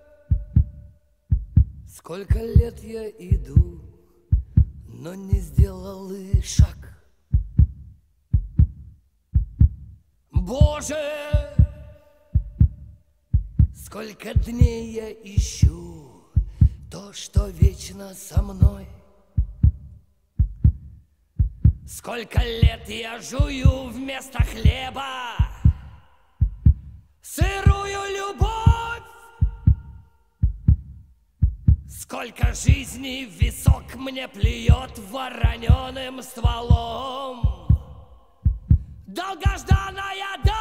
сколько лет я иду, но не сделал и шаг. Боже, сколько дней я ищу то, что вечно со мной. Сколько лет я жую вместо хлеба сырую любовь. Сколько жизней в висок мне плюет вороненым стволом долгожданная даль.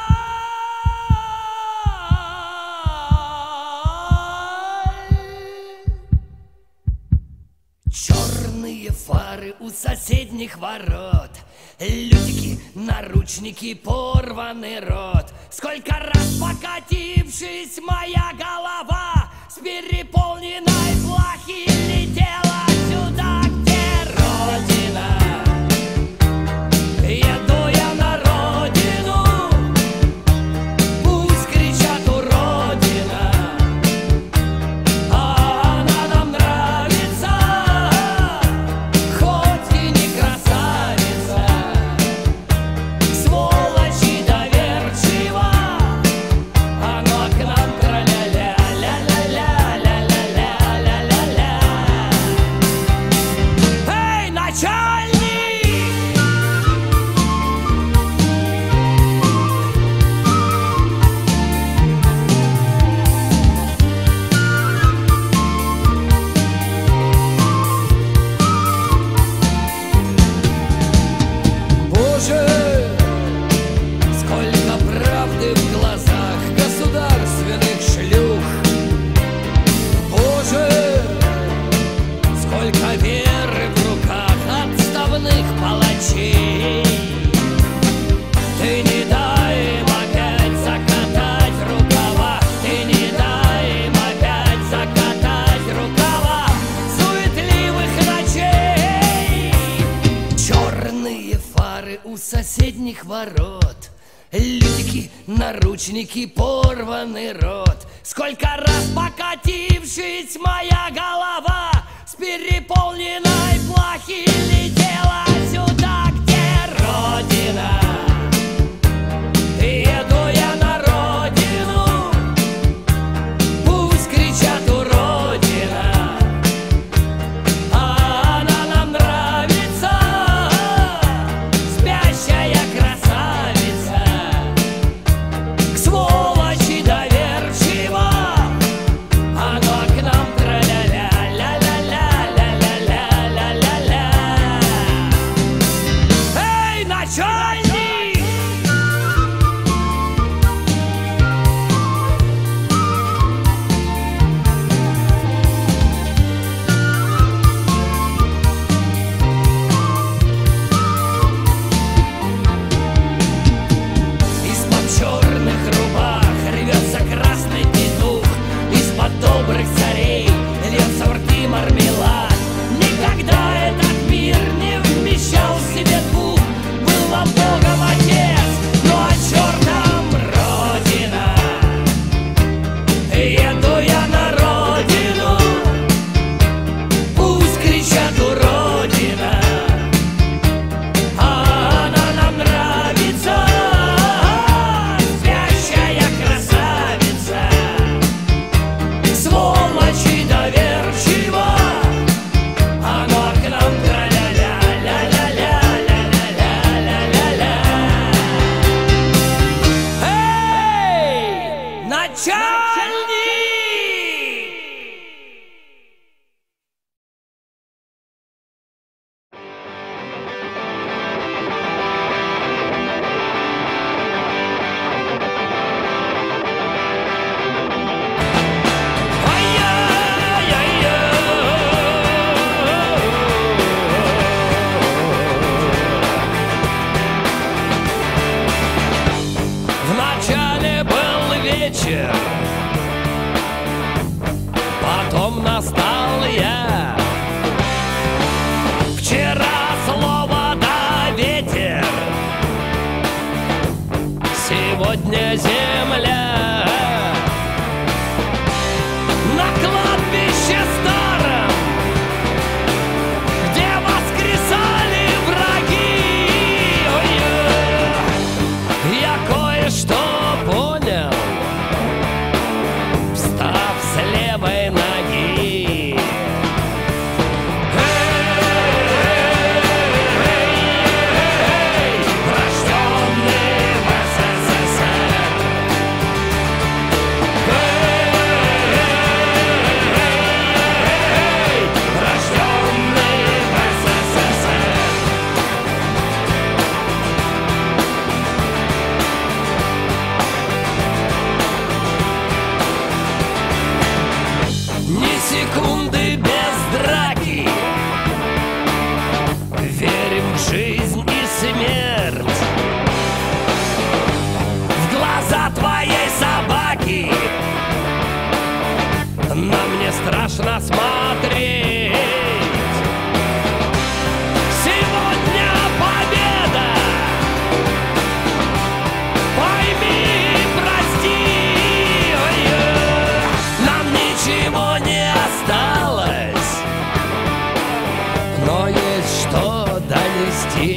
Черные фары у соседних ворот, лютики, наручники, порванный рот. Сколько раз покатившись моя голова с переполненной плахи летела сюда, где Родина. Еду я на родину, пусть кричат уродина, а она нам нравится, хоть и не красавица. Сволочь и доверчива, оно к нам тра-ля-ля, ля-ля-ля, ля-ля. синих ворот. Лютики, наручники, порванный рот. Сколько раз покатившись моя голова с переполненной плахи летела сюда, где Родина. Еду я на родину, пусть кричат уродина, а она нам нравится, спящая красавица. К сволочи доверчиво, оно к нам тра-ля-ля, ля-ля-ля-ля-ля-ля-ля-ля-ля. Эй, начальник! Из-под черных рубах рвется красный петух, из-под добрых царей льется в рты мармелад. Никогда этот мир не вмещал в себе двух. Был вам Богом отец, но о черном Родина. Еду я на родину, пусть кричат уродина, а она нам нравится, спящая красавица. Сволочи доверчиво, оно к нам тра-ля-ля, ля-ля-ля, ля-ля-ля, ля-ля-ля. Эй, начальник! Вначале был вечер, потом настал я. Вчера слово да ветер, сегодня земля. На кладбище старом, где воскресали враги, ой-ой, я кое-что понял, встав с левой ноги. Рожденный в СССР, рожденный в СССР. Ни секунды без драки, верим в жизнь и смерть. В глаза твоей собаки на мне страшно смотреть. Сегодня победа, пойми, прости, ой-ой. Нам ничего не осталось, но есть что донести.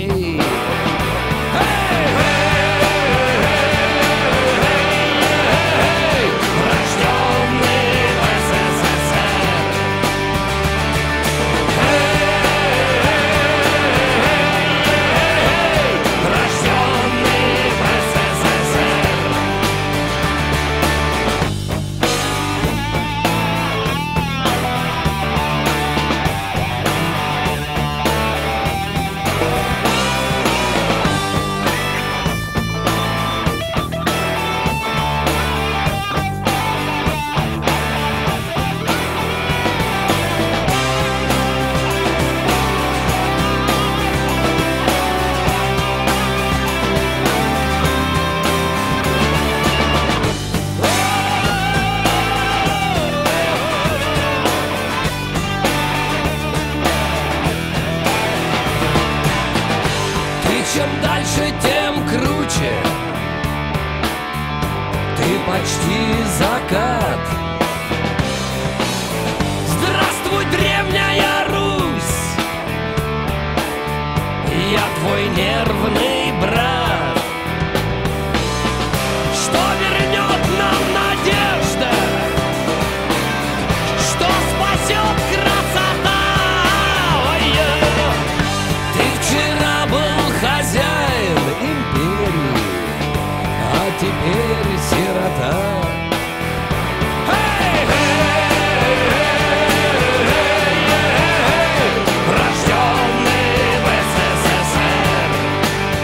Рожденный в СССР, ночи ты почти закат. Здравствуй, древняя Русь, я твой нервный брат. Что вернет нам надежда, что спасет красота. Ой-ой. Ты вчера был хозяин империи, а теперь сирота. Рожденный в СССР,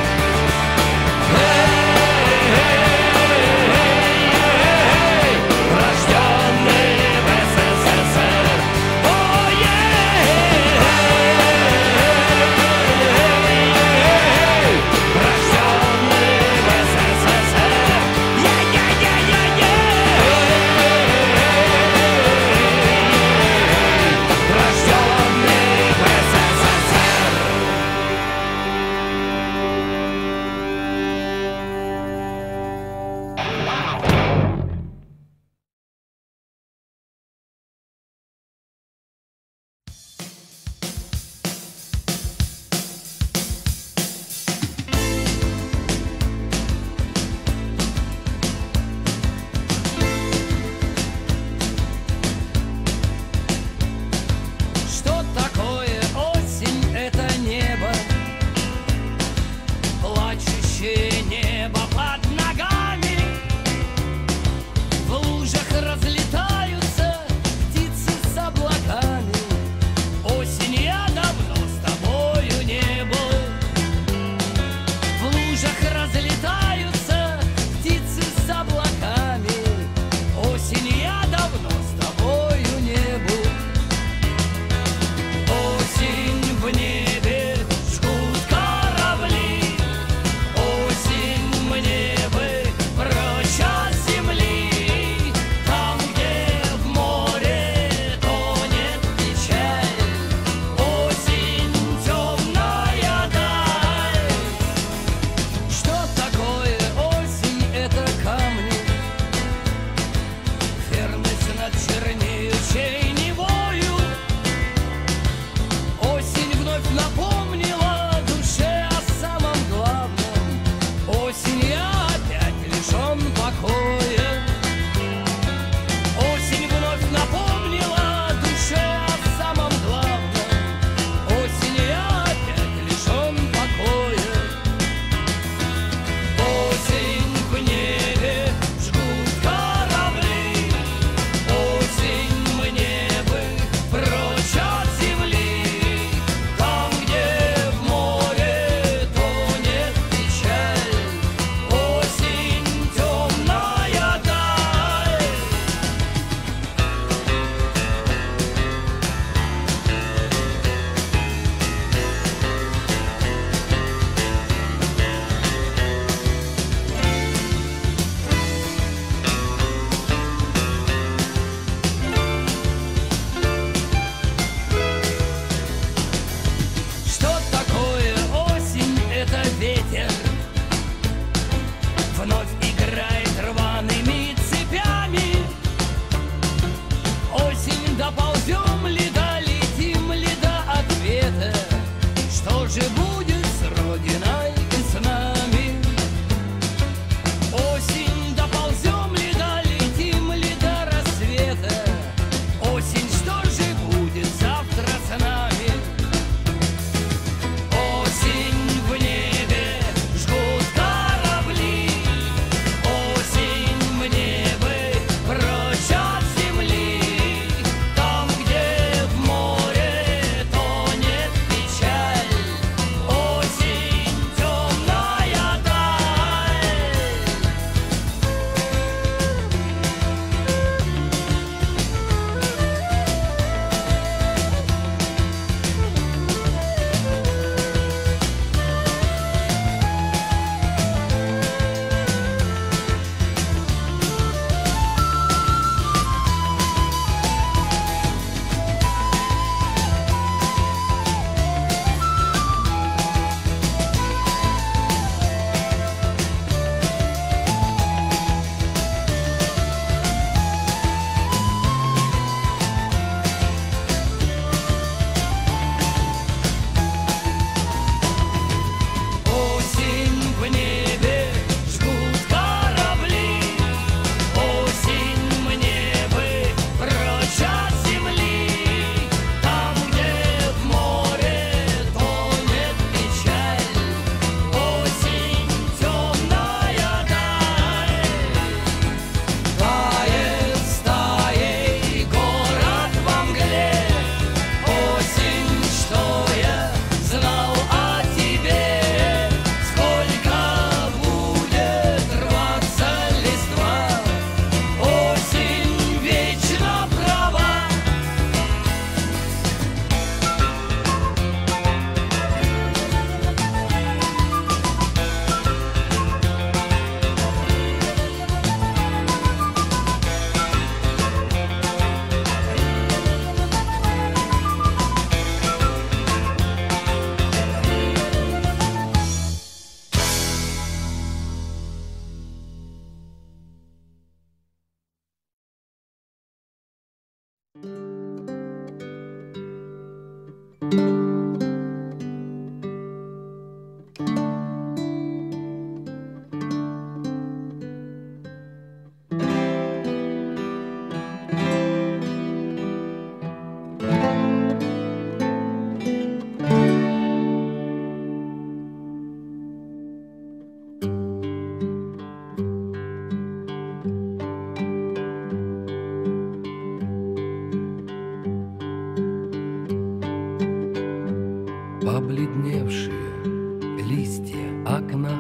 Побледневшие листья окна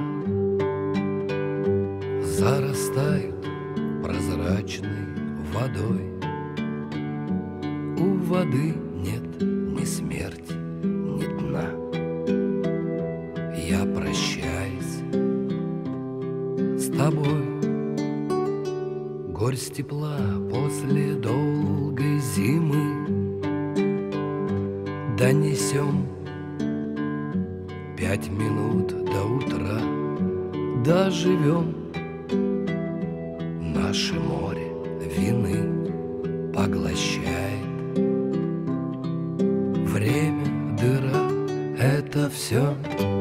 зарастают прозрачной водой. У воды нет ни смерти, ни дна. Я прощаюсь с тобой. Горсть тепла после долгой зимы донесем 5 минут до утра, доживем. Наше море вины поглощает. Время, дыра — это все,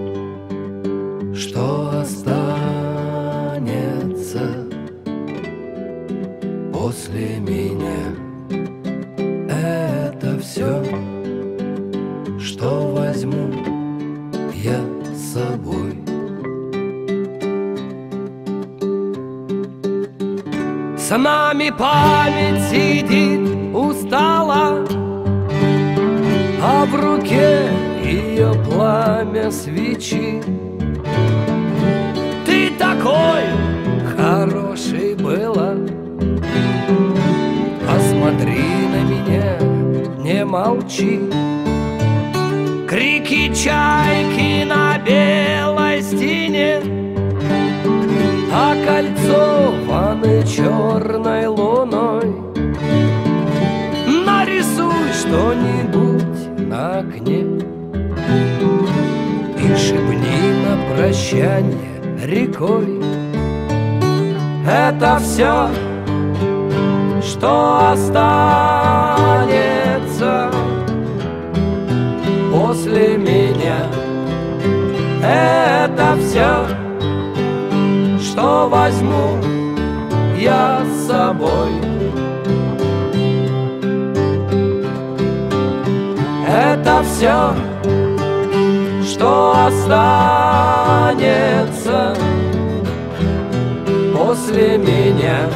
что останется после меня. Это все, что возьму я с собой. С нами память сидит устала, а в руке ее пламя свечи. Ты такой хороший была, посмотри на меня, не молчи. Крики чайки на белой стене окольцованы черной луной. Нарисуй что-нибудь на окне и шепни на прощанье рекой. Это все, что останется после меня. Это все, что возьму я с собой. Это все, что останется после меня.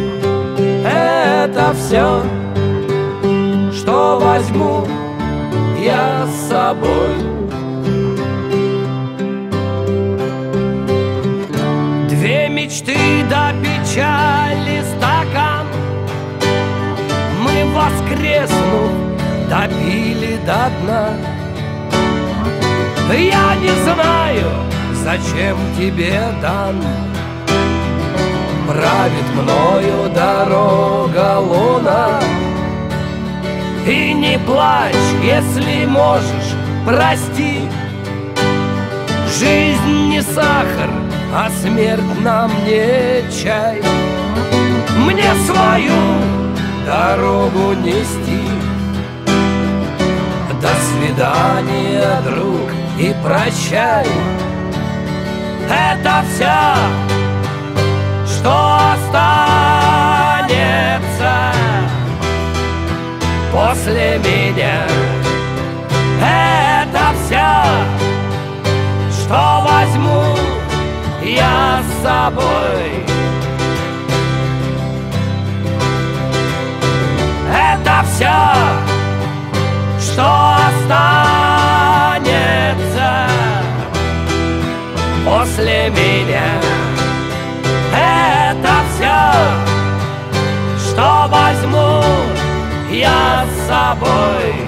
Это все, что возьму я с собой. Две мечты до печали стакан мы, воскреснув, допили до дна. Я не знаю, зачем тебе дан. Правит мною дорога луна. И не плачь, если можешь, прости. Жизнь не сахар, а смерть нам не чай. Мне свою дорогу нести. До свидания, друг, и прощай. Это все, что останется после меня. Это все, что возьму я с собой. Это все, что останется после меня. Это все, что возьму я с собой.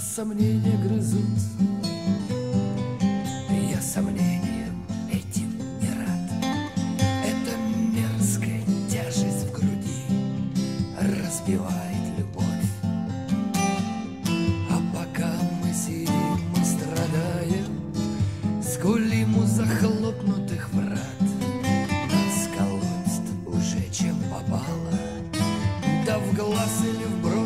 сомнения грызут. Я сомнением этим не рад. Это мерзкая тяжесть в груди разбивает любовь. А пока мы сидим и страдаем, скулим у захлопнутых врат. Нас колотит уже чем попало, да в глаз или в бровь.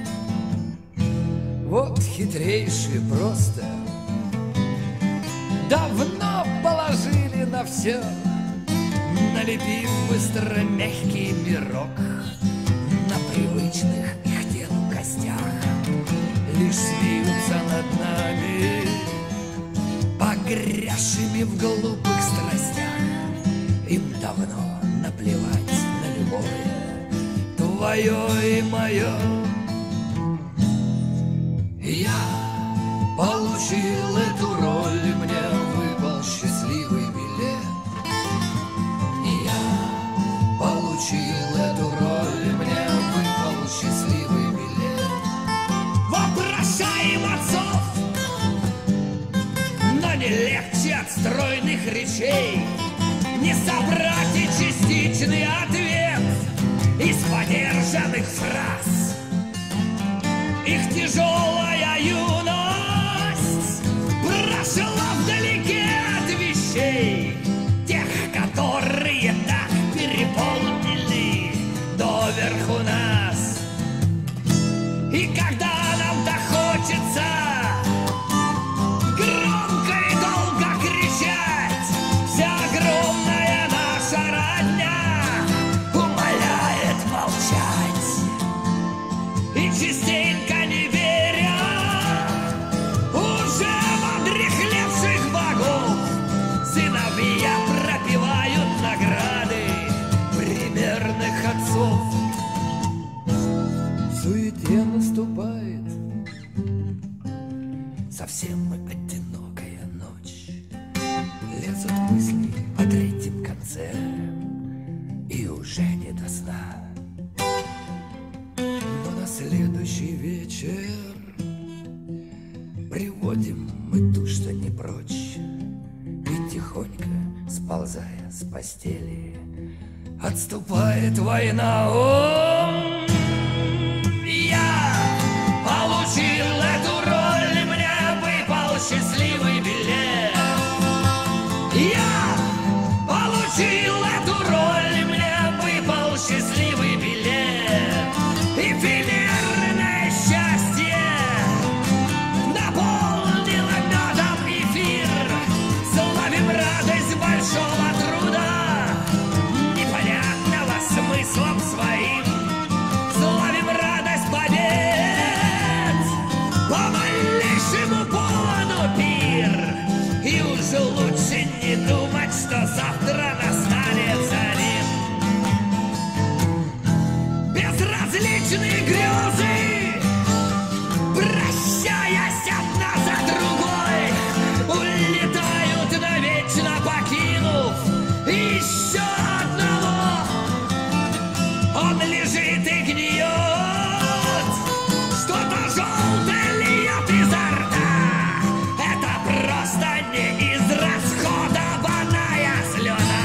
Вот хитрейшие просто давно положили на все, налепив быстро мягкий мирок на привычных их телу костях. Лишь смеются над нами, погрязшими в глупых страстях. Им давно наплевать на любое твое и мое. Я получил эту роль, мне выпал счастливый билет. Я получил эту роль, мне выпал счастливый билет. Вопрошаем отцов, но не легче от стройных речей не собрать и частичный ответ из подержанных фраз. Их тяжелая юность прошла вдалеке от вещей, тех, которые так переполнили доверху нас. И когда нам-то хочется громко и долго кричать, вся огромная наша родня умоляет молчать. И частенько не веря уже в одряхлевших богов, сыновья пропивают награды примерных отцов. В суете наступает совсем одинокая ночь. Лезут мысли о третьем конце, и уже не до сна. На следующий вечер приводим мы ту, что не прочь, и тихонько, сползая с постели, отступает война. О, я получил эту роль, мне выпал счастливый билет. Я получил эту роль, мне выпал счастливый билет. Эфемерное счастье наполнило медом эфир. Славим радость большого труда, непонятного смыслом своим. Славим радость побед, по малейшему поводу пир. И уже лучше не думать, что завтра настанет за ним. Безразличные грезы, прощаясь одна за другой, улетают навечно, покинув еще одного. Он лежит и гниет, что-то желтое льет изо рта. Это просто не израсходованная слюна.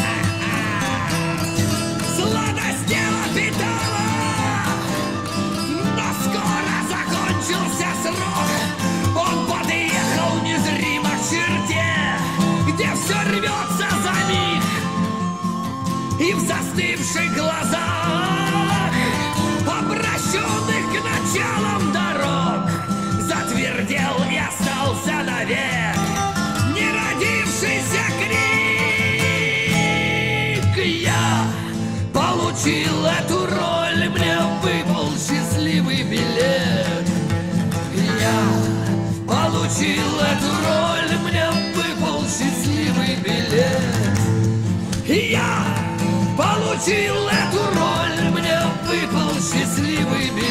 Сладость тела питала, но скоро закончился срок. Он подъехал незримо к черте, где все рвется за миг. И в застывших глазах, обращенных к началам дорог, затвердел и остался навек не родившийся крик. Я получил эту роль, мне выпал счастливый билет. Я получил эту роль, мне выпал счастливый билет. Я получил эту роль, мне выпал счастливый билет.